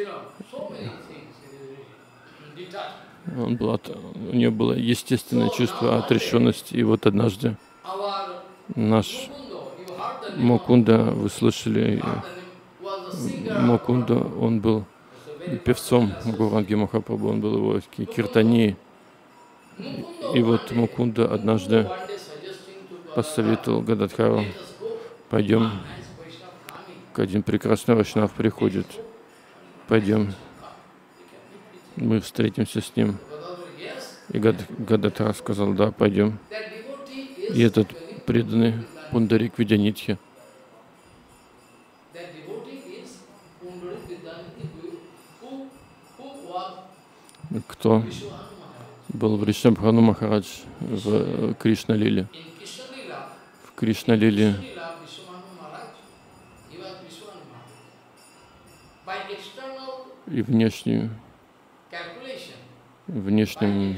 он был от, у него было естественное чувство отрешенности. И вот однажды наш Мукунда, вы слышали, Мукунда, он был певцом Гауранги Махапрабху, он был его киртани. И вот Мукунда однажды посоветовал Гададхару: пойдем, один прекрасный вайшнав приходит, пойдем, мы встретимся с ним. И Гададхар сказал: да, пойдем. И этот преданный Пундарик Видянитхи, кто был Вришабхану Махарадж в Кришна-лиле. В Кришна-лиле и внешнюю, внешним,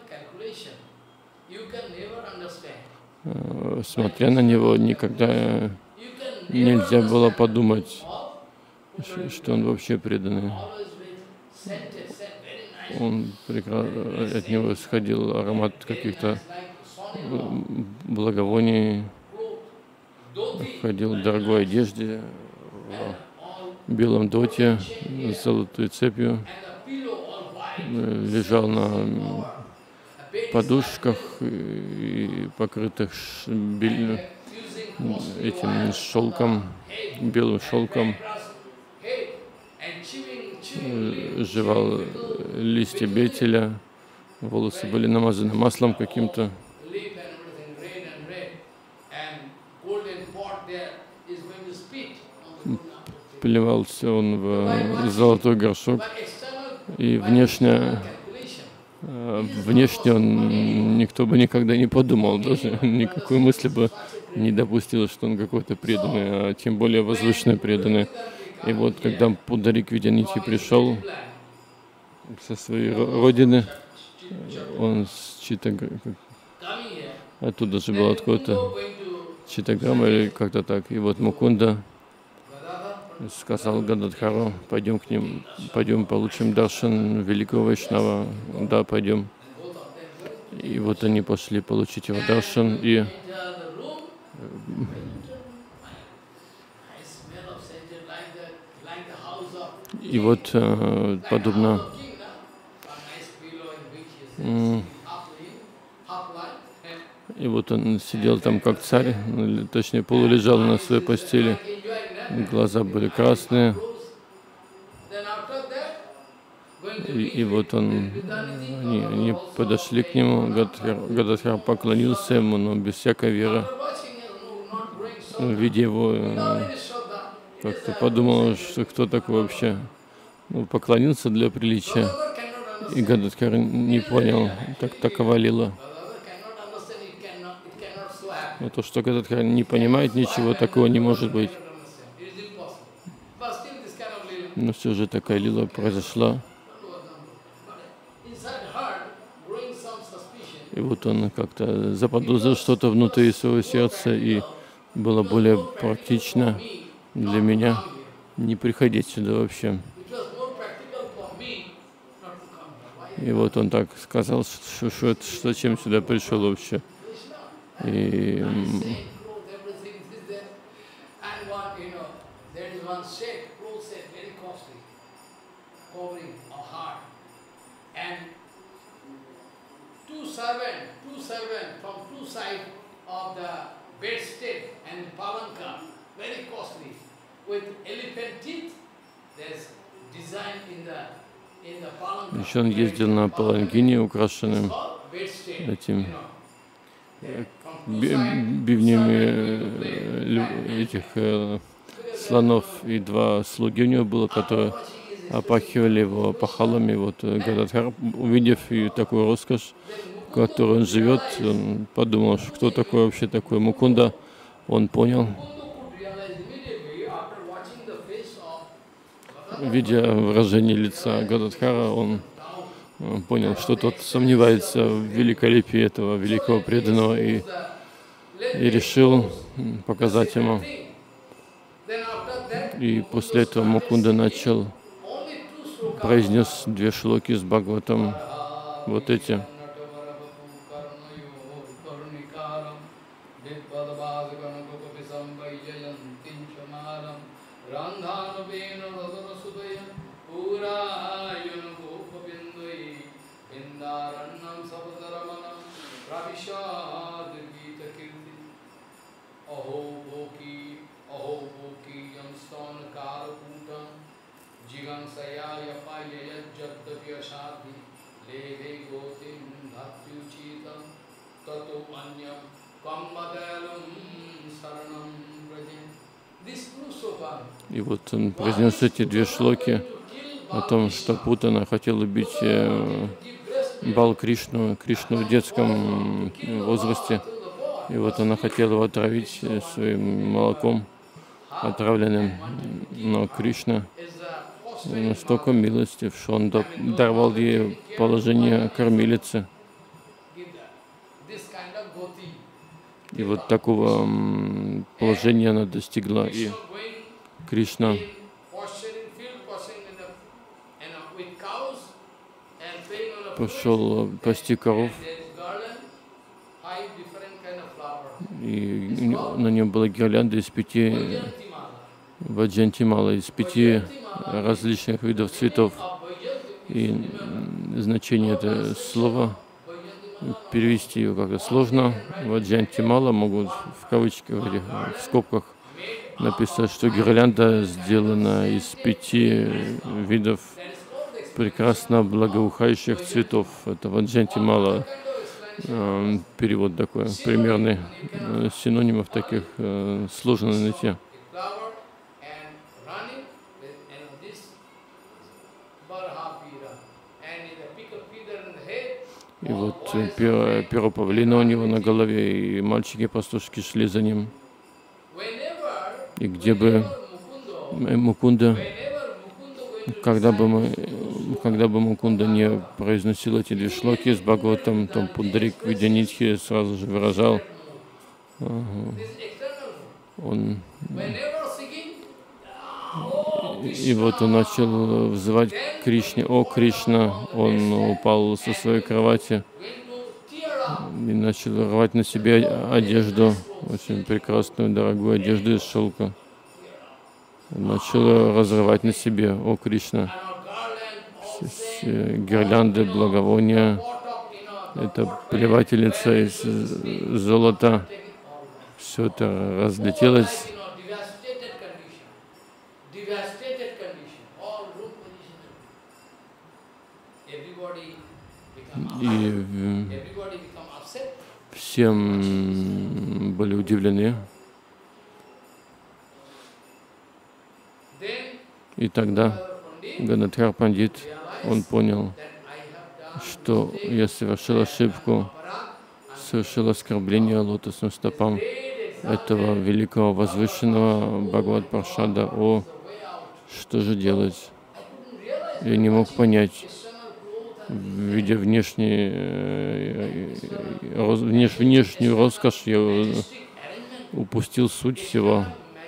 смотря на него, никогда нельзя было подумать, что он вообще преданный. Он прекрасно, от него исходил аромат каких-то благовоний, ходил в дорогой одежде, в белом доте, с золотой цепью, лежал на подушках и покрытых этим шелком, белым шелком, жевал листья бетеля, волосы были намазаны маслом каким-то. Плевался он в золотой горшок, и внешне, внешне он, никто бы никогда не подумал, даже никакой мысли бы не допустил, что он какой-то преданный, а тем более возвышенный преданный. И вот когда Пундарик Видянитхи пришел со своей родины, он с Читтаграма, оттуда же был откуда-то Читтаграма или как-то так. И вот Мукунда сказал Гададхару: пойдем к ним, пойдем получим даршан великого вайшнава. Да, пойдем. И вот они пошли получить его даршан, и И вот, подобно И вот он сидел там как царь, или, точнее полулежал на своей постели, глаза были красные. И, и вот он, они, они подошли к нему, Гададхар поклонился ему, но без всякой веры. Видя его, как-то подумал, что кто такой вообще. Ну, поклонился для приличия. И Гададхар не понял, так такова лила. Но то, что Гададхар не понимает ничего, такого не может быть. Но все же такая лила произошла. И вот он как-то заподозрил что-то внутри своего сердца, и было более практично для меня не приходить сюда вообще. И вот он так сказал, что, что, что чем сюда пришел вообще. И еще он ездил на паланкине, украшенным этим бивнями этих э, слонов, и два слуги у него было, которые опахивали его пахалами. Вот Гададхар, увидев и такую роскошь, в которой он живет, он подумал, что кто такой вообще такой Мукунда. Он понял, видя выражение лица Гададхара, он понял, что тот сомневается в великолепии этого великого преданного, и, и решил показать ему. И после этого Мукунда начал, произнес две шлоки с Бхагаватом, вот эти. И вот он произнес эти две шлоки о том, что Путана хотел убить э, Бал Кришну, Кришну в детском возрасте. И вот она хотела его отравить своим молоком отравленным. Но Кришна настолько милостив, что он даровал ей положение кормилицы. И вот такого положения она достигла. И Кришна пошел пасти коров, и на нем была гирлянда из пяти ваджантимала, из пяти различных видов цветов. И значение этого слова перевести его как-то сложно. Ваджантимала могут в кавычках, в скобках написать, что гирлянда сделана из пяти видов прекрасно благоухающих цветов. Это ваджантимала. Перевод такой примерный. Синонимов таких сложно найти. И вот перо, перо павлина у него на голове, и мальчики-пастушки шли за ним. И где бы Мукунда, когда бы, мы, когда бы Мукунда не произносил эти две шлоки с Бхагаватом, то Пундарик Видянитхи сразу же выражал, он, и вот он начал взывать к Кришне: «О Кришна!» Он упал со своей кровати и начал рвать на себе одежду, очень прекрасную, дорогую одежду из шелка. Начал разрывать на себе: «О Кришна!» Гирлянды, благовония эта плевательница из золота, все это разлетелось. И всем были удивлены. И тогда Гададхар Пандит, он понял, что я совершил ошибку, совершил оскорбление лотосным стопам этого великого возвышенного Бхагават Паршада. О, что же делать? Я не мог понять, видя внешний, внеш, внешнюю роскошь, я упустил суть всего.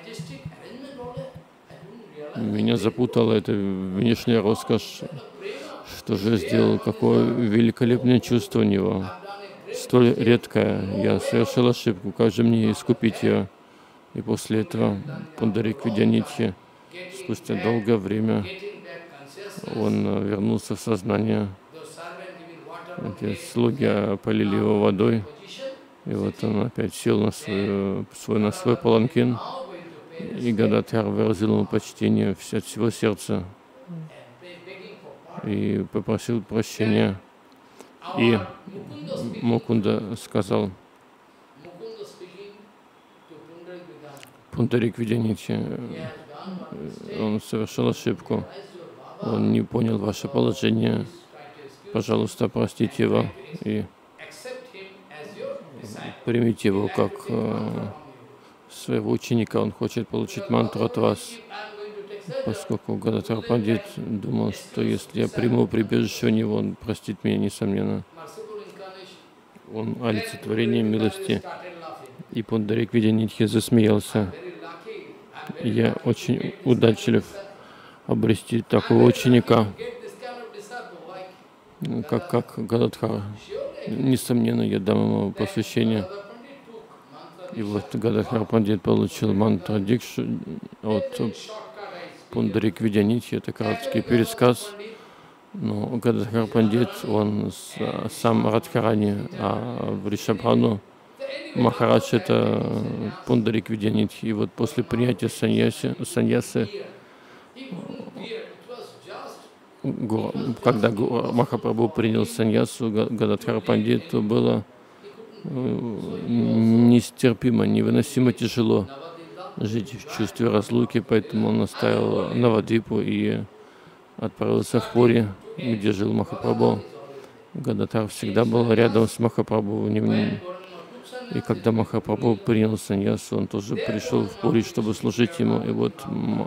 Меня запутала эта внешняя роскошь. Что же я сделал? Какое великолепное чувство у него. Столь редкое. Я совершил ошибку. Как же мне искупить ее? И после этого Пундарик Видянитхи, спустя долгое время, он вернулся в сознание. Эти слуги полили его водой. И вот он опять сел на свой, свой, на свой паланкин. И Гададхар выразил ему почтение от всего сердца и попросил прощения. И Мукунда сказал Пундарик Видянитхи, он совершил ошибку, он не понял ваше положение, пожалуйста, простите его и примите его как своего ученика, он хочет получить мантру от вас. Поскольку Гададхар Пандит думал, что если я приму прибежище у него, он простит меня, несомненно. Он олицетворение милости. И Пундарик Видянитхи засмеялся. Я очень удачлив обрести такого ученика, как, как Гададхар. Несомненно, я дам ему посвящение. И вот Гададхар Пандит получил мантру Дикшу от Пундарик Видянитхи, это краткий пересказ. Но Гададхар Пандит, он с, сам Радхарани, а в Ришабхану Махарадж это Пундарик Видянитхи. И вот после принятия саньяси, саньясы, когда Махапрабху принял саньясу, Гададхар Пандиту было нестерпимо, невыносимо тяжело жить в чувстве разлуки, поэтому он оставил Навадвипу и отправился в Пури, где жил Махапрабху. Гададхар всегда был рядом с Махапрабху. И когда Махапрабху принял саньясу, он тоже пришел в Пури, чтобы служить ему. И вот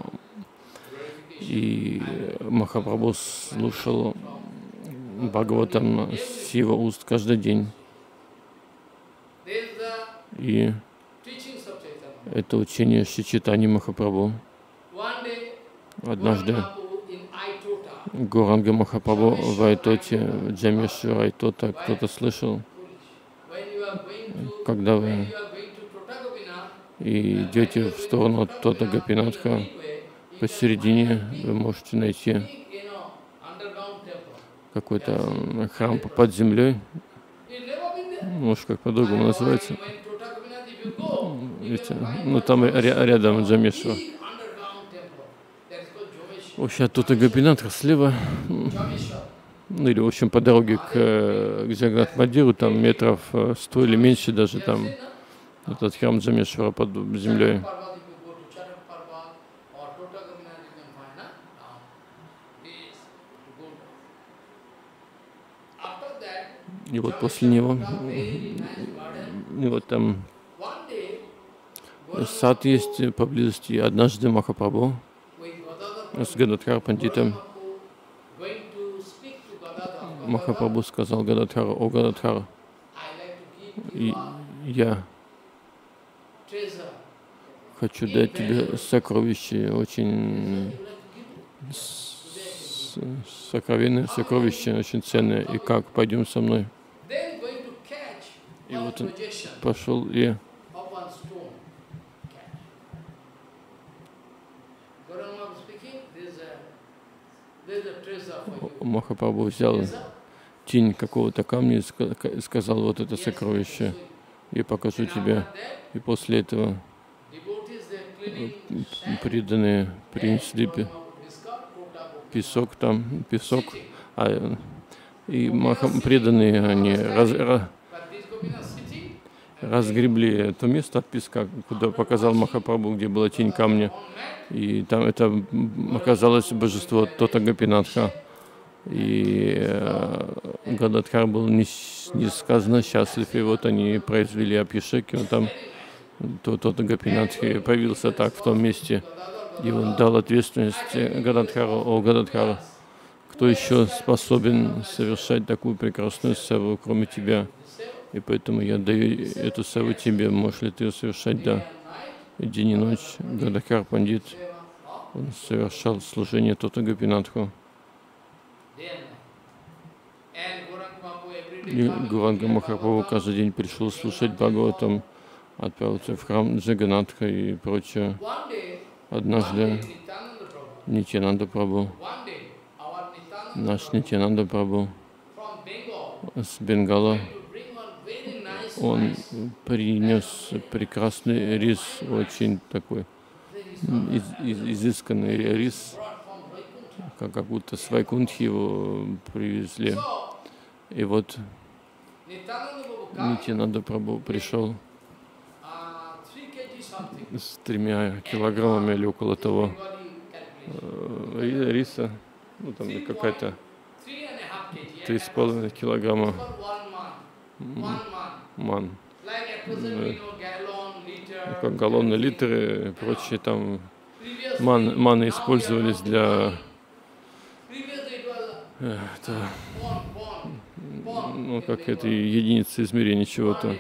и Махапрабху слушал Бхагаватам с его уст каждый день. И это учение Шри Чайтаньи Махапрабху. Однажды Гауранга Махапрабху в Айтоте, в Джамешвар Айтота, кто-то слышал, когда вы идете в сторону Тота Гопинатха, посередине вы можете найти какой-то храм под землей, может, как по-другому называется. Видите? Ну, там ря рядом Джамешвар. В общем, от Тота Гопинатха слева, ну или, в общем, по дороге к, к Джаганнат Мандиру, там метров сто или меньше даже, там этот храм Джамешвара под землей. И вот после него, и вот там сад есть поблизости. Однажды Махапрабху с Гададхар Пандитом, Махапрабху сказал Гададхару: о Гададхар, и я хочу дать тебе сокровище, очень сокровенное сокровище, очень ценное. И как, пойдем со мной? И вот он пошел и Махапрабху взял тень какого-то камня и сказал: вот это сокровище, я покажу тебе. И после этого преданные принесли песок там, песок, а, и маха, преданные они раз, раз, разгребли это место от песка, куда показал Махапрабху, где была тень камня, и там это оказалось божество Тота Гопинатха. И э, Гададхар был несказанно счастлив, и вот они произвели Абхишек, и он там, то, Тота Гопинатха появился так в том месте, и он дал ответственность Гададхару: о Гададхар, кто еще способен совершать такую прекрасную севу, кроме тебя? И поэтому я даю эту севу тебе, можешь ли ты ее совершать? Да. И день и ночь Гададхар Пандит, он совершал служение Тота Гопинатху. И Гуранга Махапрабху каждый день пришел слушать Бхагаватам, отправился в храм Джаганатха и прочее. Однажды Нитьянанда Прабху, наш Нитьянанда Прабху с Бенгала, он принес прекрасный рис, очень такой из, из, изысканный рис, как, как будто с Вайкунтхи его привезли. И вот Нитьянанда Прабху пришел с тремя килограммами или около того риса, ну там какая-то три с половиной килограмма ман, как галлоны, литры и прочие там ман, маны использовались для это, ну как это единицы измерения чего-то.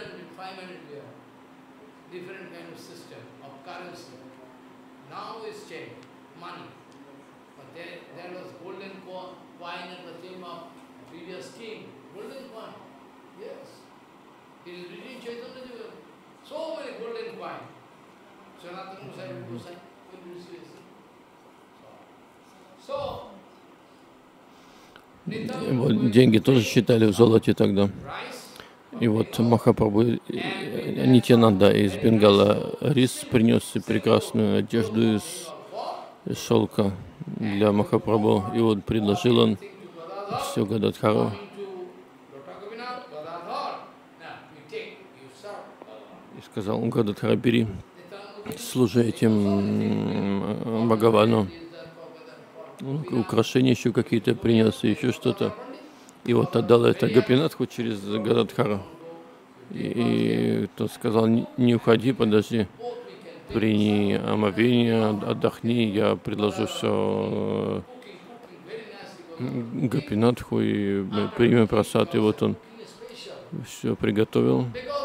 Вот, деньги тоже считали в золоте тогда. И вот Махапрабху Нитьянанда из Бенгала рис принес прекрасную одежду из, из шелка для Махапрабху. И вот предложил он все Гададхару. И сказал: Гададхара, бери, служи этим Бхагавану. Украшения еще какие-то принес, и еще что-то. И вот отдал это Гопинатху через Гададхара. И, и тот сказал: не, не уходи, подожди, прими омовение, отдохни, я предложу все Гопинатху и примем просад. И вот он все приготовил.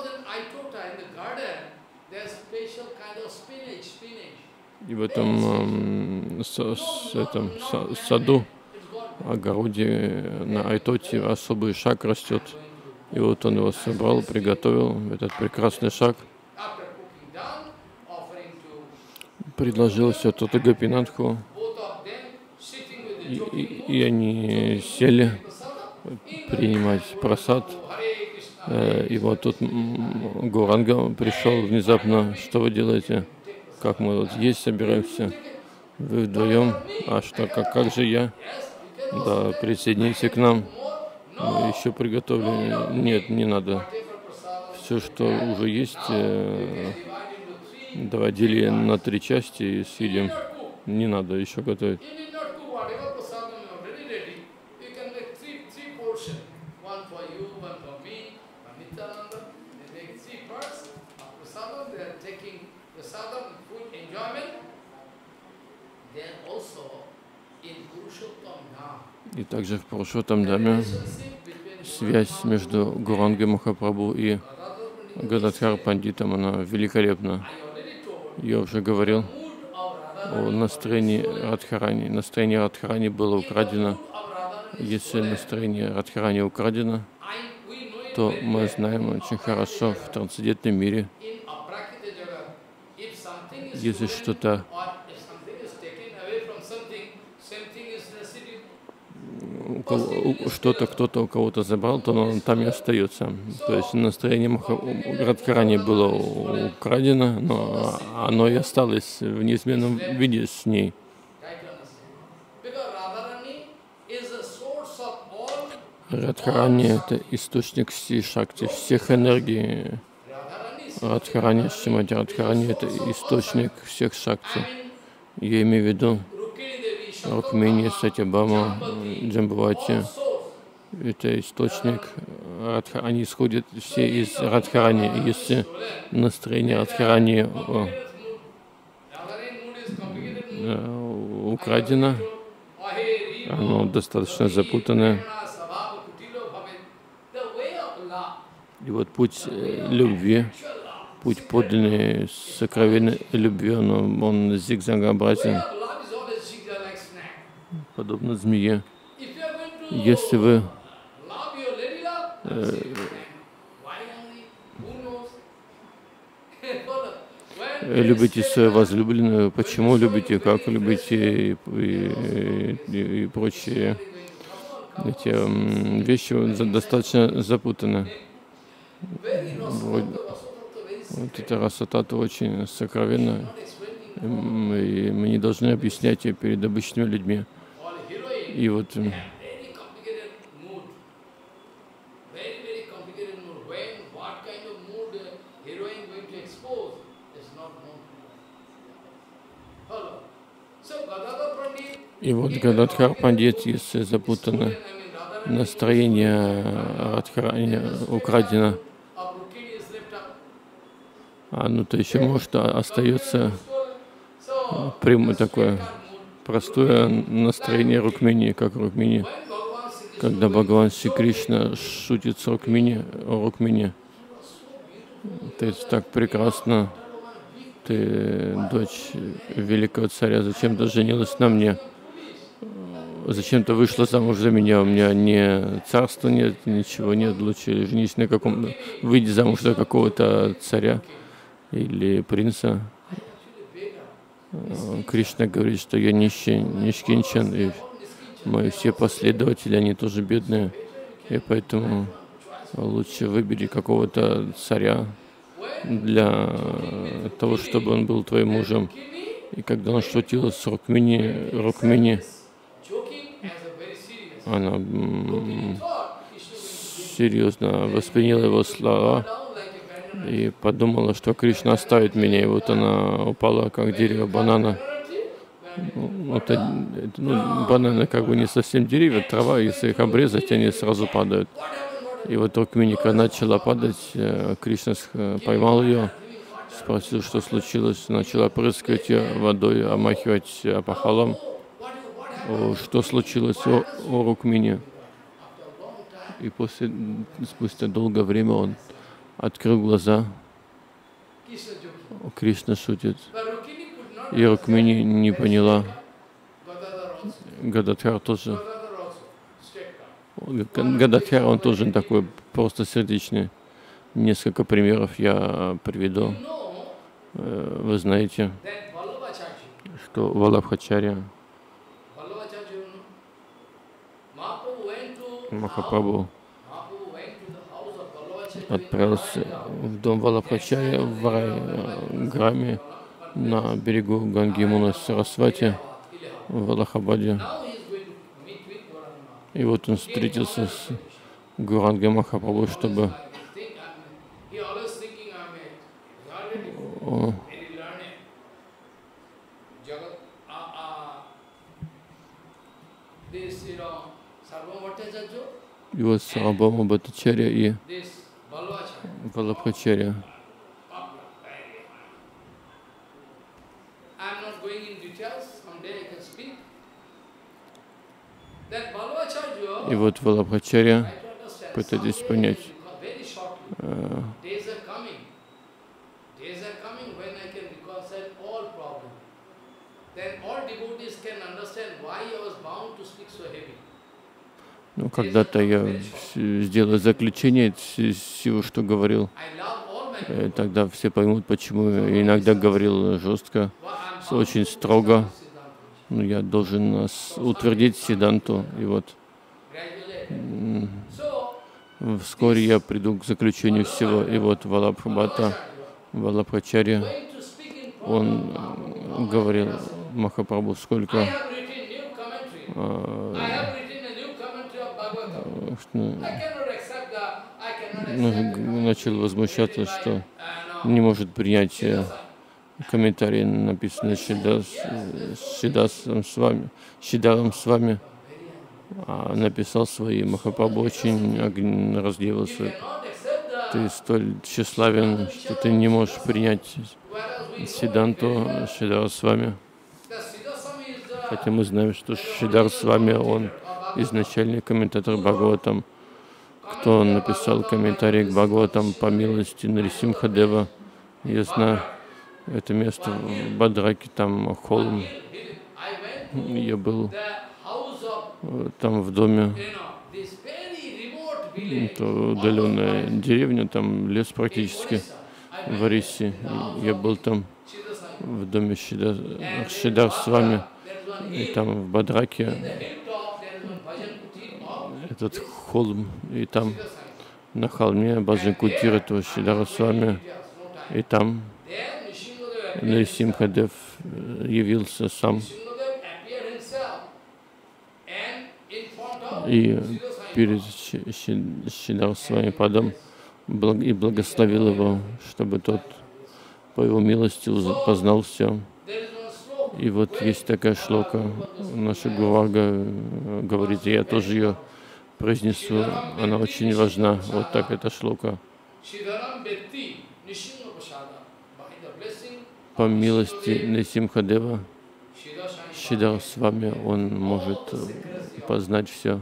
И в этом, с, с, этом с, саду, огороде на Айтоте особый шаг растет. И вот он его собрал, приготовил, этот прекрасный шаг. Предложил все Тота Гопинатху. И, и, и они сели принимать просад. И вот тут Гуранга пришел внезапно: что вы делаете? Как мы вот есть собираемся, вы вдвоем, а что, как, как же я? Да, присоедините к нам, мы еще приготовили. Нет, не надо. Все, что уже есть, э, давай дели на три части и съедим. Не надо еще готовить. И также в Пурушоттам-даме связь между Гурангой Махапрабху и Гададхар Пандитом, она великолепна. Я уже говорил о настроении Радхарани. Настроение Радхарани было украдено. Если настроение Радхарани украдено, то мы знаем очень хорошо в трансцендентном мире, если что-то что-то кто-то у кого-то забрал, то он там и остается. То есть настроение Маха Радхарани было украдено, но оно и осталось в неизменном виде с ней. Радхарани — это источник всей шакти, всех энергий. Радхарани, Шримати Радхарани — это источник всех шакти. Я имею в виду Рукмини, Сатябама, Джамбавати. Это источник, они исходят все из Радхарани. Если настроение Радхарани украдено, оно достаточно запутанное. И вот путь любви, путь подлинной сокровенной любви, он, он зигзагообразен, подобно змее. Если вы э, любите свою возлюбленную, почему любите, как любите и, и, и, и прочие эти вещи достаточно запутаны. Вот, вот эта расатата очень сокровенна, и мы не должны объяснять ее перед обычными людьми. И вот И вот Гададхар Пандит, если запутано настроение Радхарани, украдено, а ну то еще может остается прямое такое простое настроение Рукмини, как Рукмини. Когда Бхагаван Шри Кришна шутит с Рукмини, о Рукмини, ты так прекрасна, ты дочь великого царя, зачем ты женилась на мне? Зачем ты вышла замуж за меня? У меня ни царства нет, ничего нет, лучше женись на каком-то, выйди замуж за какого-то царя или принца. Кришна говорит, что я нищий, нишкинчан, и мои все последователи, они тоже бедные, и поэтому лучше выбери какого-то царя для того, чтобы он был твоим мужем. И когда он шутил с Рукмини, Рукмини, она серьезно восприняла его слова и подумала, что Кришна оставит меня. И вот она упала, как дерево банана. Вот, ну, бананы как бы не совсем деревья, трава, если их обрезать, они сразу падают. И вот Рукмини, когда начала падать, Кришна поймал ее, спросил, что случилось, начала прыскать ее водой, омахивать опахалом. Что случилось о, о Рукмини? И после, спустя долгое время он открыл глаза. Кришна шутит. И Рукмини не поняла. Гададхар тоже. Гададхар, он тоже такой просто сердечный. Несколько примеров я приведу. Вы знаете, что Валабхачарья Махапрабху отправился в дом Валабхачарьи в Вараграме на берегу Ганги Ямуна Сарасвати в Аллахабаде. И вот он встретился с Гурангой Махапрабху, чтобы о, и вот Сарабхама Бхаттачарья и Валабхачарья. И вот Валабхачарья, пытайтесь понять, э, ну, когда-то я сделаю заключение всего, что говорил, и тогда все поймут, почему я иногда говорил жестко, очень строго. Но я должен утвердить Сиддханту. И вот Вскоре я приду к заключению всего. И вот Валабхабхата, Валабхачарья, он говорил Махапрабху, сколько начал возмущаться, что не может принять комментарии, написанные Шидасом с вами, Шидаром с вами, а написал свои. Махапрабху очень разгневался. Ты столь тщеславен, что ты не можешь принять Сиданту Шидара с вами. Хотя мы знаем, что Шидар с вами, он изначальный комментатор Бхагаватам. Кто написал комментарий к Бхагаватам по милости Нарисимхадева? Я знаю, это место в Бадраке, там холм. Я был там в доме, это удаленная деревня, там лес практически, в Орисе. Я был там в доме Шидар, Шидар с вами, и там в Бадраке этот холм, и там на холме Баджан Кутир этого Шидара с вами, и там Нарисимхадев явился сам и перед Шидар с вами падом и благословил его, чтобы тот по его милости познал все. И вот есть такая шлока, наша Гурвага говорит, я тоже ее произнесу, она очень важна. Вот так эта шлока. По милости Нарисимхадева, Шидар с вами, он может познать все.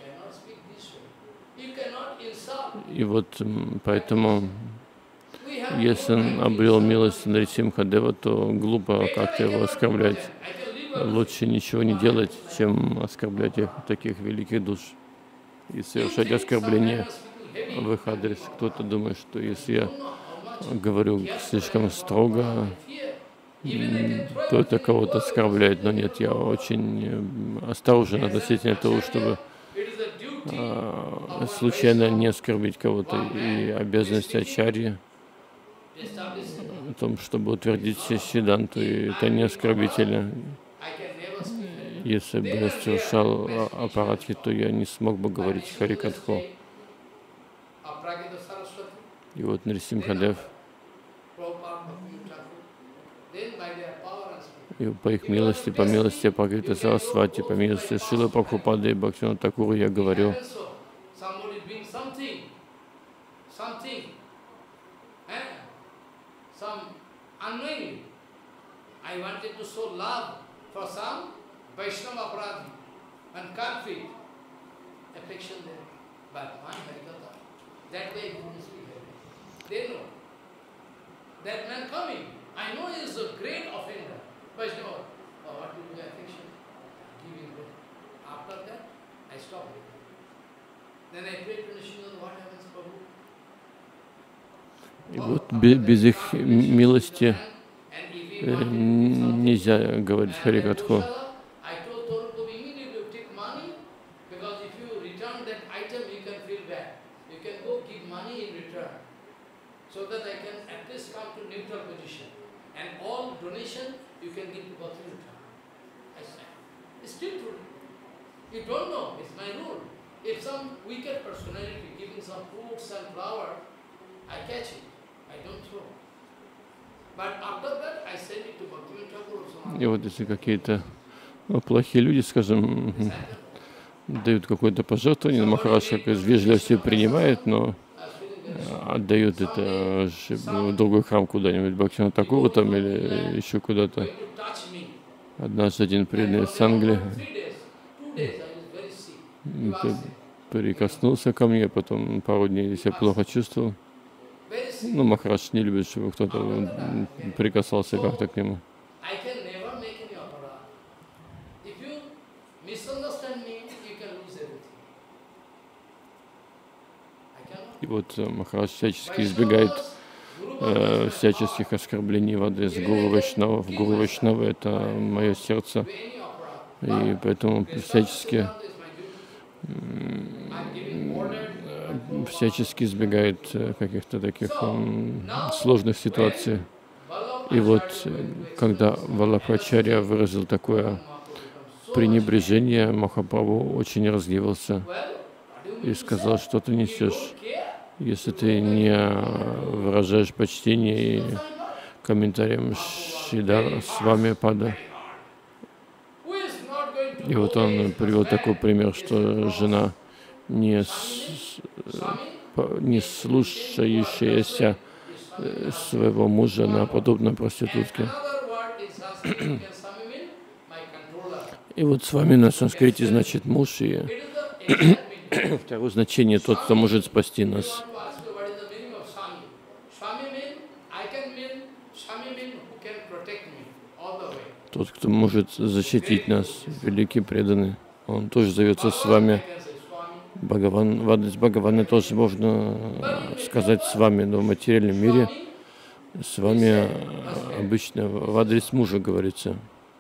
И вот поэтому, если он обрел милость Нарисимхадева, то глупо как-то его оскорблять. Лучше ничего не делать, чем оскорблять их, таких великих душ, и совершать оскорбления в их адрес. Кто-то думает, что если я говорю слишком строго, то это кого-то оскорбляет. Но нет, я очень осторожен относительно того, чтобы а, случайно не оскорбить кого-то. И обязанность ачарьи о том, чтобы утвердить Сиданту, и это не оскорбительно. Если бы я совершал аппаратки, то я не смог бы говорить Харикатху. И вот Нарисимхадев, и по их милости, по милости Пракрита Сарасвати, по милости Шилы Прабхупады и Бхактивинода Такура я говорю. Vaishnava Aparadhi and Karfit, affection there. But my Harikatha, that way he wouldn't speak heavy. They know. That man coming, I know he is a great offender. Vaishnava, oh, what will be affection? Give him breath. After that, I stop it. Then I pray to Nishinada, what happens, Prabhu? И вот без их милости нельзя говорить Харикатху. You don't know, it's my rule. If some wicked personality giving some fruits and flowers, I catch it, I don't throw. But after that, I send it to Bhaktivinoda Thakur. И вот если какие-то ну, плохие люди, скажем, дают какое-то пожертвование, Махарадж из вежливости принимает, но отдают это в другой храм куда-нибудь, Бхактивинода Тхакуру там или еще куда-то. Однажды один преданный с Англии прикоснулся ко мне, потом пару дней себя плохо чувствовал. Ну, Махарадж не любит, чтобы кто-то прикасался как-то к нему. И вот Махарадж всячески избегает э, всяческих оскорблений в адрес Гуру Вайшнавов. Гуру Вайшнава — это мое сердце. И поэтому всячески всячески избегает каких-то таких сложных ситуаций. И вот, когда Валабхачарья выразил такое пренебрежение, Махапрабху очень разгневался и сказал, что ты несешь, если ты не выражаешь почтение и комментариям Шридара Свамипада. И вот он привел такой пример, что жена, не, с, не слушающаяся своего мужа, она подобна проститутке. И вот с вами на санскрите значит муж, и второе значение тот, кто может спасти нас. Тот, кто может защитить нас, великий преданный, он тоже зовется с вами. Бхагаван, в адрес Бхагавана тоже можно сказать с вами, но в материальном мире с вами обычно в адрес мужа говорится.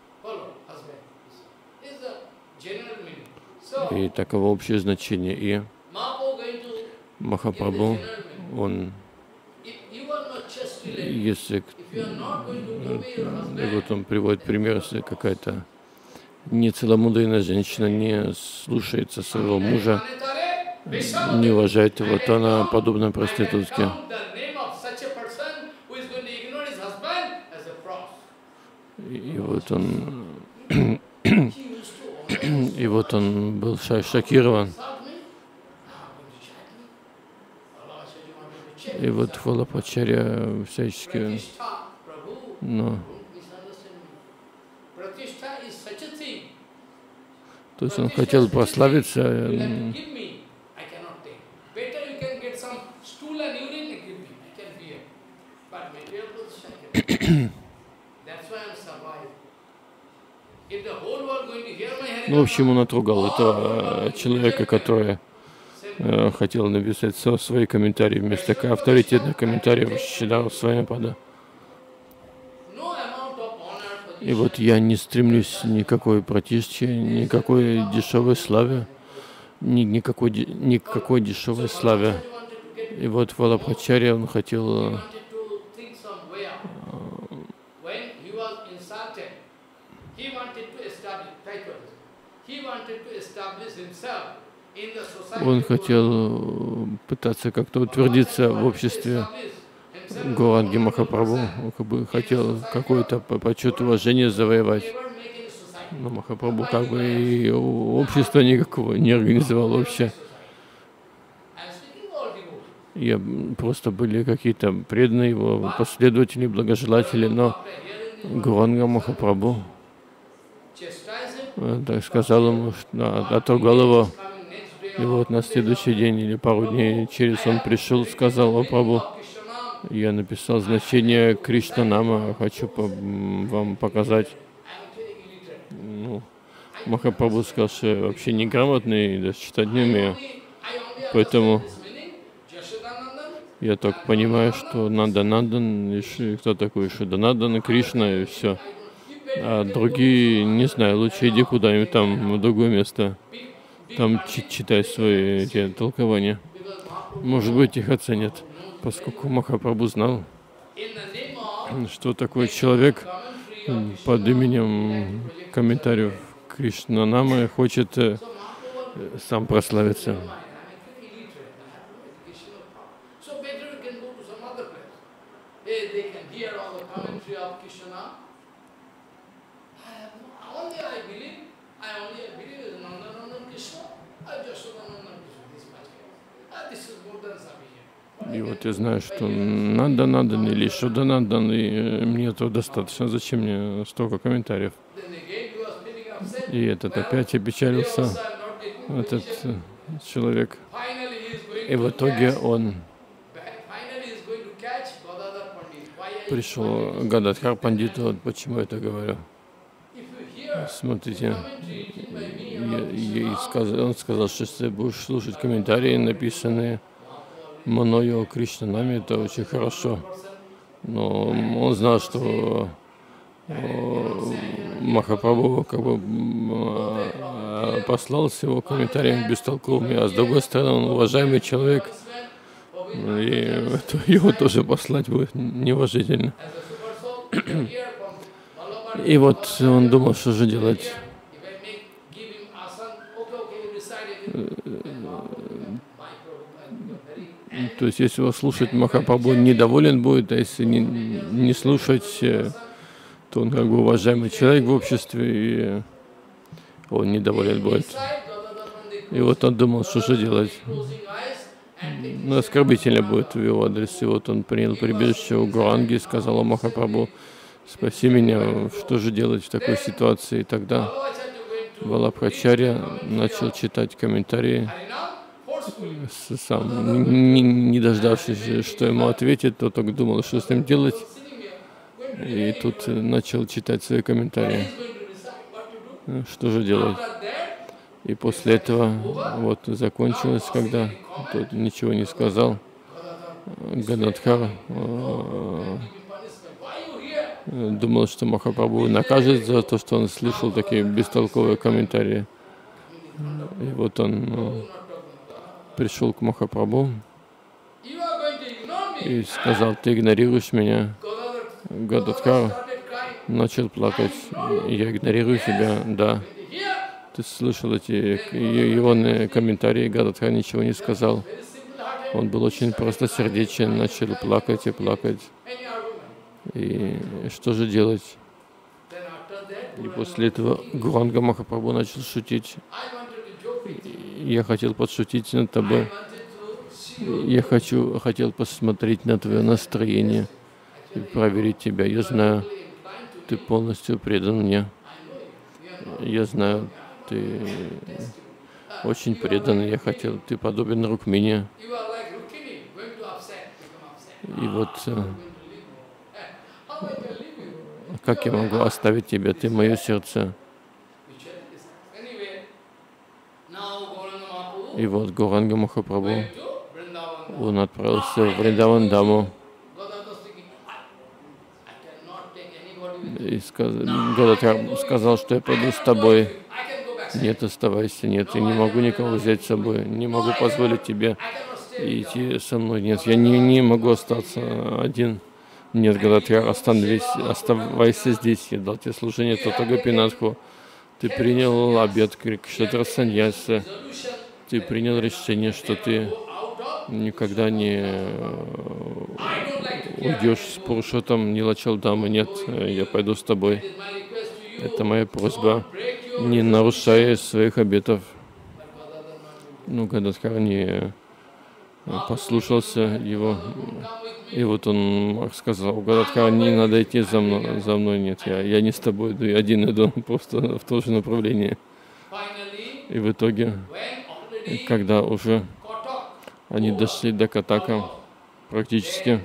И таково общее значение. И Махапрабху, он, если и вот он приводит пример, если какая-то нецеломудренная женщина не слушается своего мужа, не уважает его, то она подобна проститутке. И вот он, и вот он был шокирован. И вот Валабхачарья всячески, но то есть он хотел прославиться. Ну, в общем, он отругал этого человека, который э, хотел написать свои комментарии вместо авторитетных комментариев Шридара Свамипада. И вот я не стремлюсь никакой протишки, никакой дешевой славе, ни, никакой, никакой дешевой славе. И вот Валабхачарья, он хотел он хотел пытаться как-то утвердиться в обществе Гауранги Махапрабху, он как бы хотел какое-то почет, уважение завоевать. Но Махапрабху как бы и общества никакого не организовал вообще. И просто были какие-то преданные его последователи, благожелатели, но Гауранга Махапрабху так сказал ему, что отругал его. И вот на следующий день или пару дней через он пришел, сказал: о Прабху, я написал значение Кришна-нама, хочу по вам показать. Ну, Махапрабху сказал, что я вообще неграмотный, даже читать не умею. Поэтому я только понимаю, что Нанда-Нандан, и кто такой Шуда-Нандан, и Кришна, и все. А другие, не знаю, лучше иди куда-нибудь там, в другое место. Там читай свои эти толкования. Может быть, их оценят, поскольку Махапрабху знал, что такой человек под именем комментариев Кришна-намы хочет сам прославиться. И вот я знаю, что надо, надо, или что-то надо, и мне этого достаточно. Зачем мне столько комментариев? И этот опять опечалился, этот человек. И в итоге он пришел к Гададхар Пандиту. Вот почему я это говорю. Смотрите, я, я сказал, он сказал, что если будешь слушать комментарии, написанные мною о Кришна-наме, это очень хорошо. Но он знал, что Махапрабху как бы а, послал с его комментариями бестолковыми, а с другой стороны он уважаемый человек, и его тоже послать будет неуважительно. И вот он думал, что же делать. То есть, если его слушать, Махапрабху недоволен будет, а если не, не слушать, то он как бы уважаемый человек в обществе, и он недоволен будет. И вот он думал, что же делать. Ну, оскорбительно будет в его адрес. И вот он принял прибежище у Гуранги и сказал: Махапрабху, спаси меня, что же делать в такой ситуации? И тогда Валабхачарья начал читать комментарии, сам, не, не дождавшись, что ему ответит, то только думал, что с ним делать. И тут начал читать свои комментарии. Что же делать? И после этого вот закончилось, когда тот ничего не сказал, Гададхар думал, что Махапрабху накажет за то, что он слышал такие бестолковые комментарии. И вот он пришел к Махапрабху и сказал: ты игнорируешь меня. Гададхар начал плакать: я игнорирую тебя, да. Ты слышал эти его комментарии, Гададхар ничего не сказал. Он был очень простосердечен, начал плакать и плакать. И что же делать? И после этого Гуранга Махапрабху начал шутить. Я хотел подшутить над тобой. Я хочу, хотел посмотреть на твое настроение и проверить тебя. Я знаю, ты полностью предан мне. Я знаю, ты очень предан. Я хотел, ты подобен Рукмине. И вот как я могу оставить тебя? Ты мое сердце. И вот Гуранга Махапрабху, он отправился в Вриндаван Даму. И Гададхар сказал, что я пойду с тобой. Нет, оставайся, нет, я не могу никого взять с собой, не могу позволить тебе идти со мной. Нет, я не, не могу остаться один. Нет, Гададхар, оставайся здесь, я дал тебе служение Тата Гопинатху. Ты принял обет Кшетра Саньяса. Ты принял решение, что ты никогда не уйдешь с Пурушотом Нилачалдамы. Нет, я пойду с тобой. Это моя просьба. Не нарушая своих обетов. Ну, Гададхар не послушался его. И вот он сказал: Гададхар, не надо идти за мной, за мной нет, я, я не с тобой иду, я один иду, просто в то же направление. И в итоге, когда уже они дошли до Катака, практически,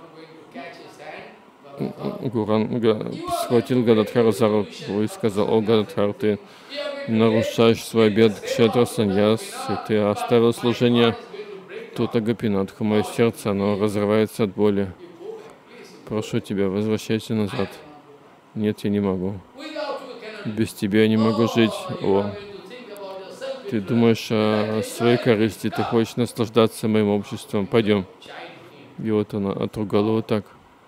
Гуранга схватил Гададхара за руку и сказал: о, Гададхар, ты нарушаешь свой обет Кшетра Саньяс, и ты оставил служение Тата Гопинатху. Мое сердце, оно разрывается от боли. Прошу тебя, возвращайся назад. Нет, я не могу. Без тебя я не могу жить. О, ты думаешь о своей корысти, ты хочешь наслаждаться моим обществом. Пойдем. И вот она отругала его так.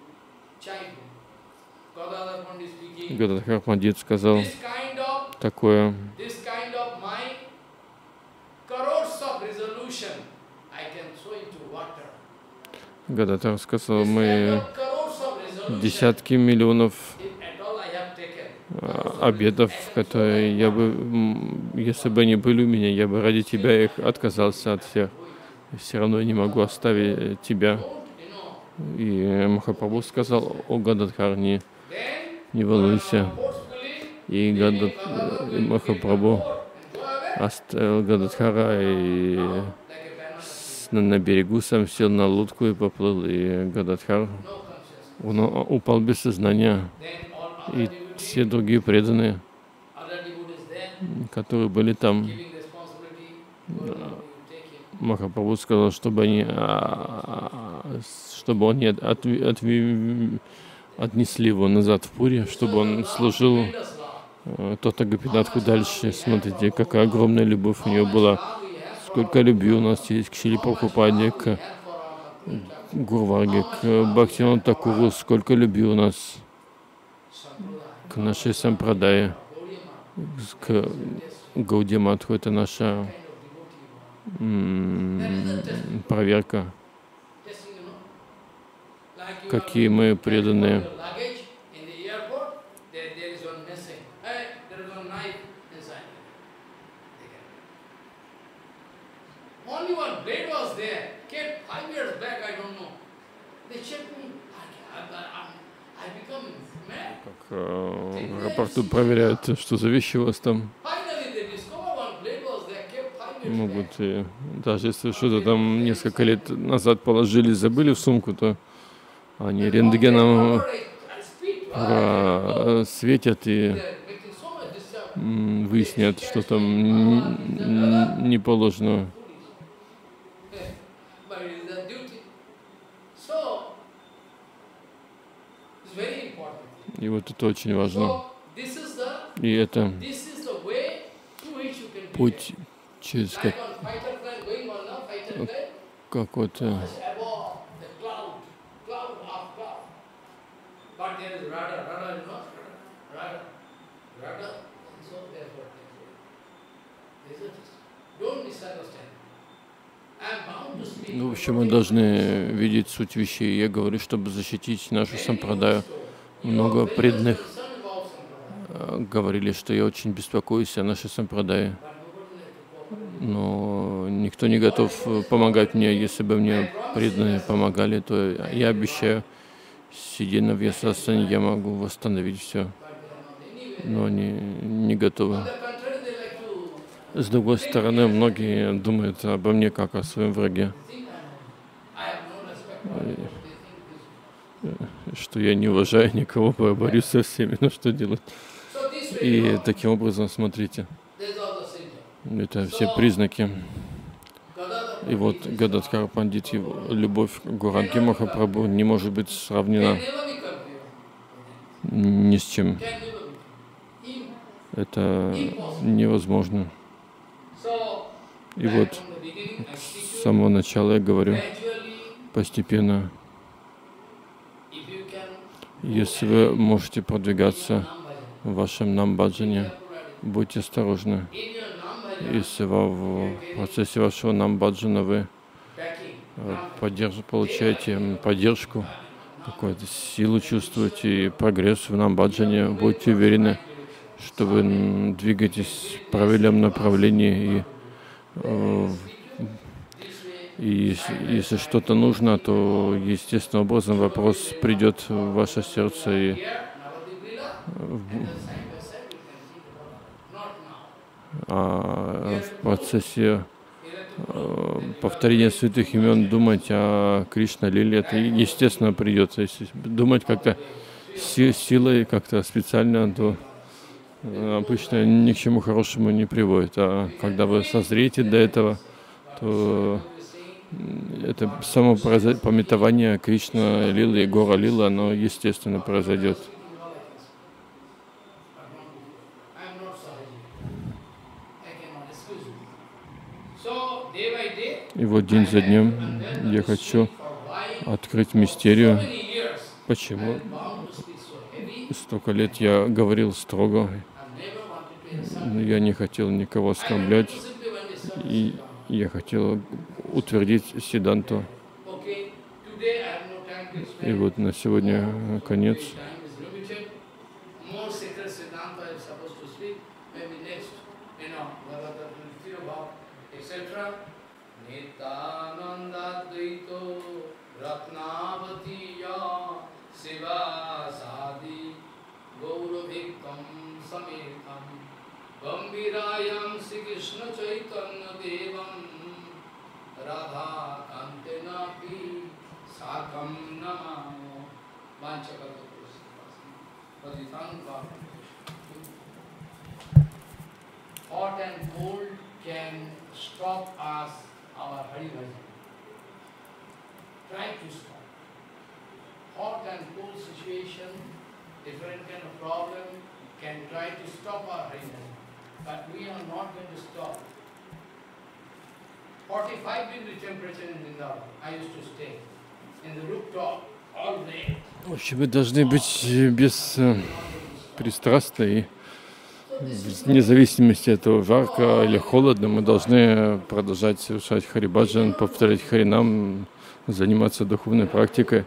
Гададхар Пандит сказал такое: Гададхар сказал, мы десятки миллионов обетов, которые я бы, если бы они были у меня, я бы ради тебя их отказался от всех. И все равно я не могу оставить тебя. И Махапрабху сказал: о, Гададхар, не, не волнуйся. И Гадад... Махапрабху оставил Гададхара и на берегу сам сел на лодку и поплыл. И Гададхар, он упал без сознания. И все другие преданные, которые были там, Махапрабху сказал, чтобы они, чтобы они от, от, отнесли его назад в Пури, чтобы он служил э, Тота Гопинатху дальше. Смотрите, какая огромная любовь у нее была. Сколько любви у нас есть к Шриле Прабхупаде, к Гурварге, к Бхактивиноду Такуру, сколько любви у нас к нашей сампрадае, к Гаудия Матху. Это наша м, проверка, какие мы преданные. Only one blade was there, kept five years back, I don't know. They checked me. I, I, I become mad. Как э, в аэропорту проверяют, что за вещи у вас там. Finally, they discovered one blade was there, kept five years Могут, back. и, даже если что-то там несколько лет назад положили, забыли в сумку, то они рентгеном просветят и м, выяснят, что там н- не положено. But it is their duty. So, it's very important. И вот это очень важно. So, this is the, И это this is the way through which you can be путь через like как, on fighter plane going on now, fighter plane, как вот э, it's above the cloud, cloud of cloud. But there is rudder, rudder is not rudder, rudder, and so therefore, this is, don't misunderstand. I am bound to speak. ну, в общем, мы должны видеть суть вещей. Я говорю, чтобы защитить нашу сампрадаю. Много преданных э, говорили, что я очень беспокоюсь о нашей сампрадае. Но никто не готов э, помогать мне. Если бы мне преданные помогали, то я обещаю, сидя на Вьясасане, я могу восстановить все. Но они не готовы. С другой стороны, многие думают обо мне как о своем враге, что я не уважаю никого, борюсь со всеми, но что делать? И таким образом, смотрите, это все признаки. И вот Гададхар Пандит, его любовь к Гуранги Махапрабху не может быть сравнена ни с чем. Это невозможно. И вот с самого начала я говорю, постепенно, если вы можете продвигаться в вашем намбаджане, будьте осторожны. Если в процессе вашего намбаджана вы поддерж... получаете поддержку, какую-то силу чувствуете и прогресс в намбаджане, будьте уверены, что вы двигаетесь в правильном направлении, и, и если, если что-то нужно, то естественным образом вопрос придет в ваше сердце, и а в процессе повторения святых имен думать о Кришна-лиле, это естественно придет. Если думать как-то силой, как-то специально, то обычно ни к чему хорошему не приводит. А когда вы созреете до этого, то это само пометование Кришна-лилы и Гора-лилы, оно естественно произойдет. И вот день за днем я хочу открыть мистерию, почему столько лет я говорил строго, я не хотел никого оскорблять, и я хотел утвердить Сиддханту. И вот на сегодня конец. Gambirayam Sri Krishna Chaitanya Devam Radha Kantenapi Sakam Namamo Vanchakata Purusipasana. Hot and cold can stop us, our Hari Bhajan. Try to stop. Hot and cold situation, different kind of problem can try to stop our Harinam, but we are not going to stop. forty-five degree temperature in Vrindavan. I used to stay in the rooftop all day. В общем, мы должны быть беспристрастны и вне зависимости от того, жарко или холодно, мы должны продолжать совершать харибаджан, повторять харинам, заниматься духовной практикой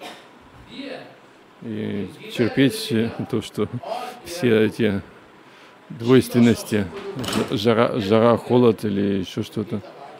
и терпеть то, что все эти двойственности, жара, жара, холод или еще что-то,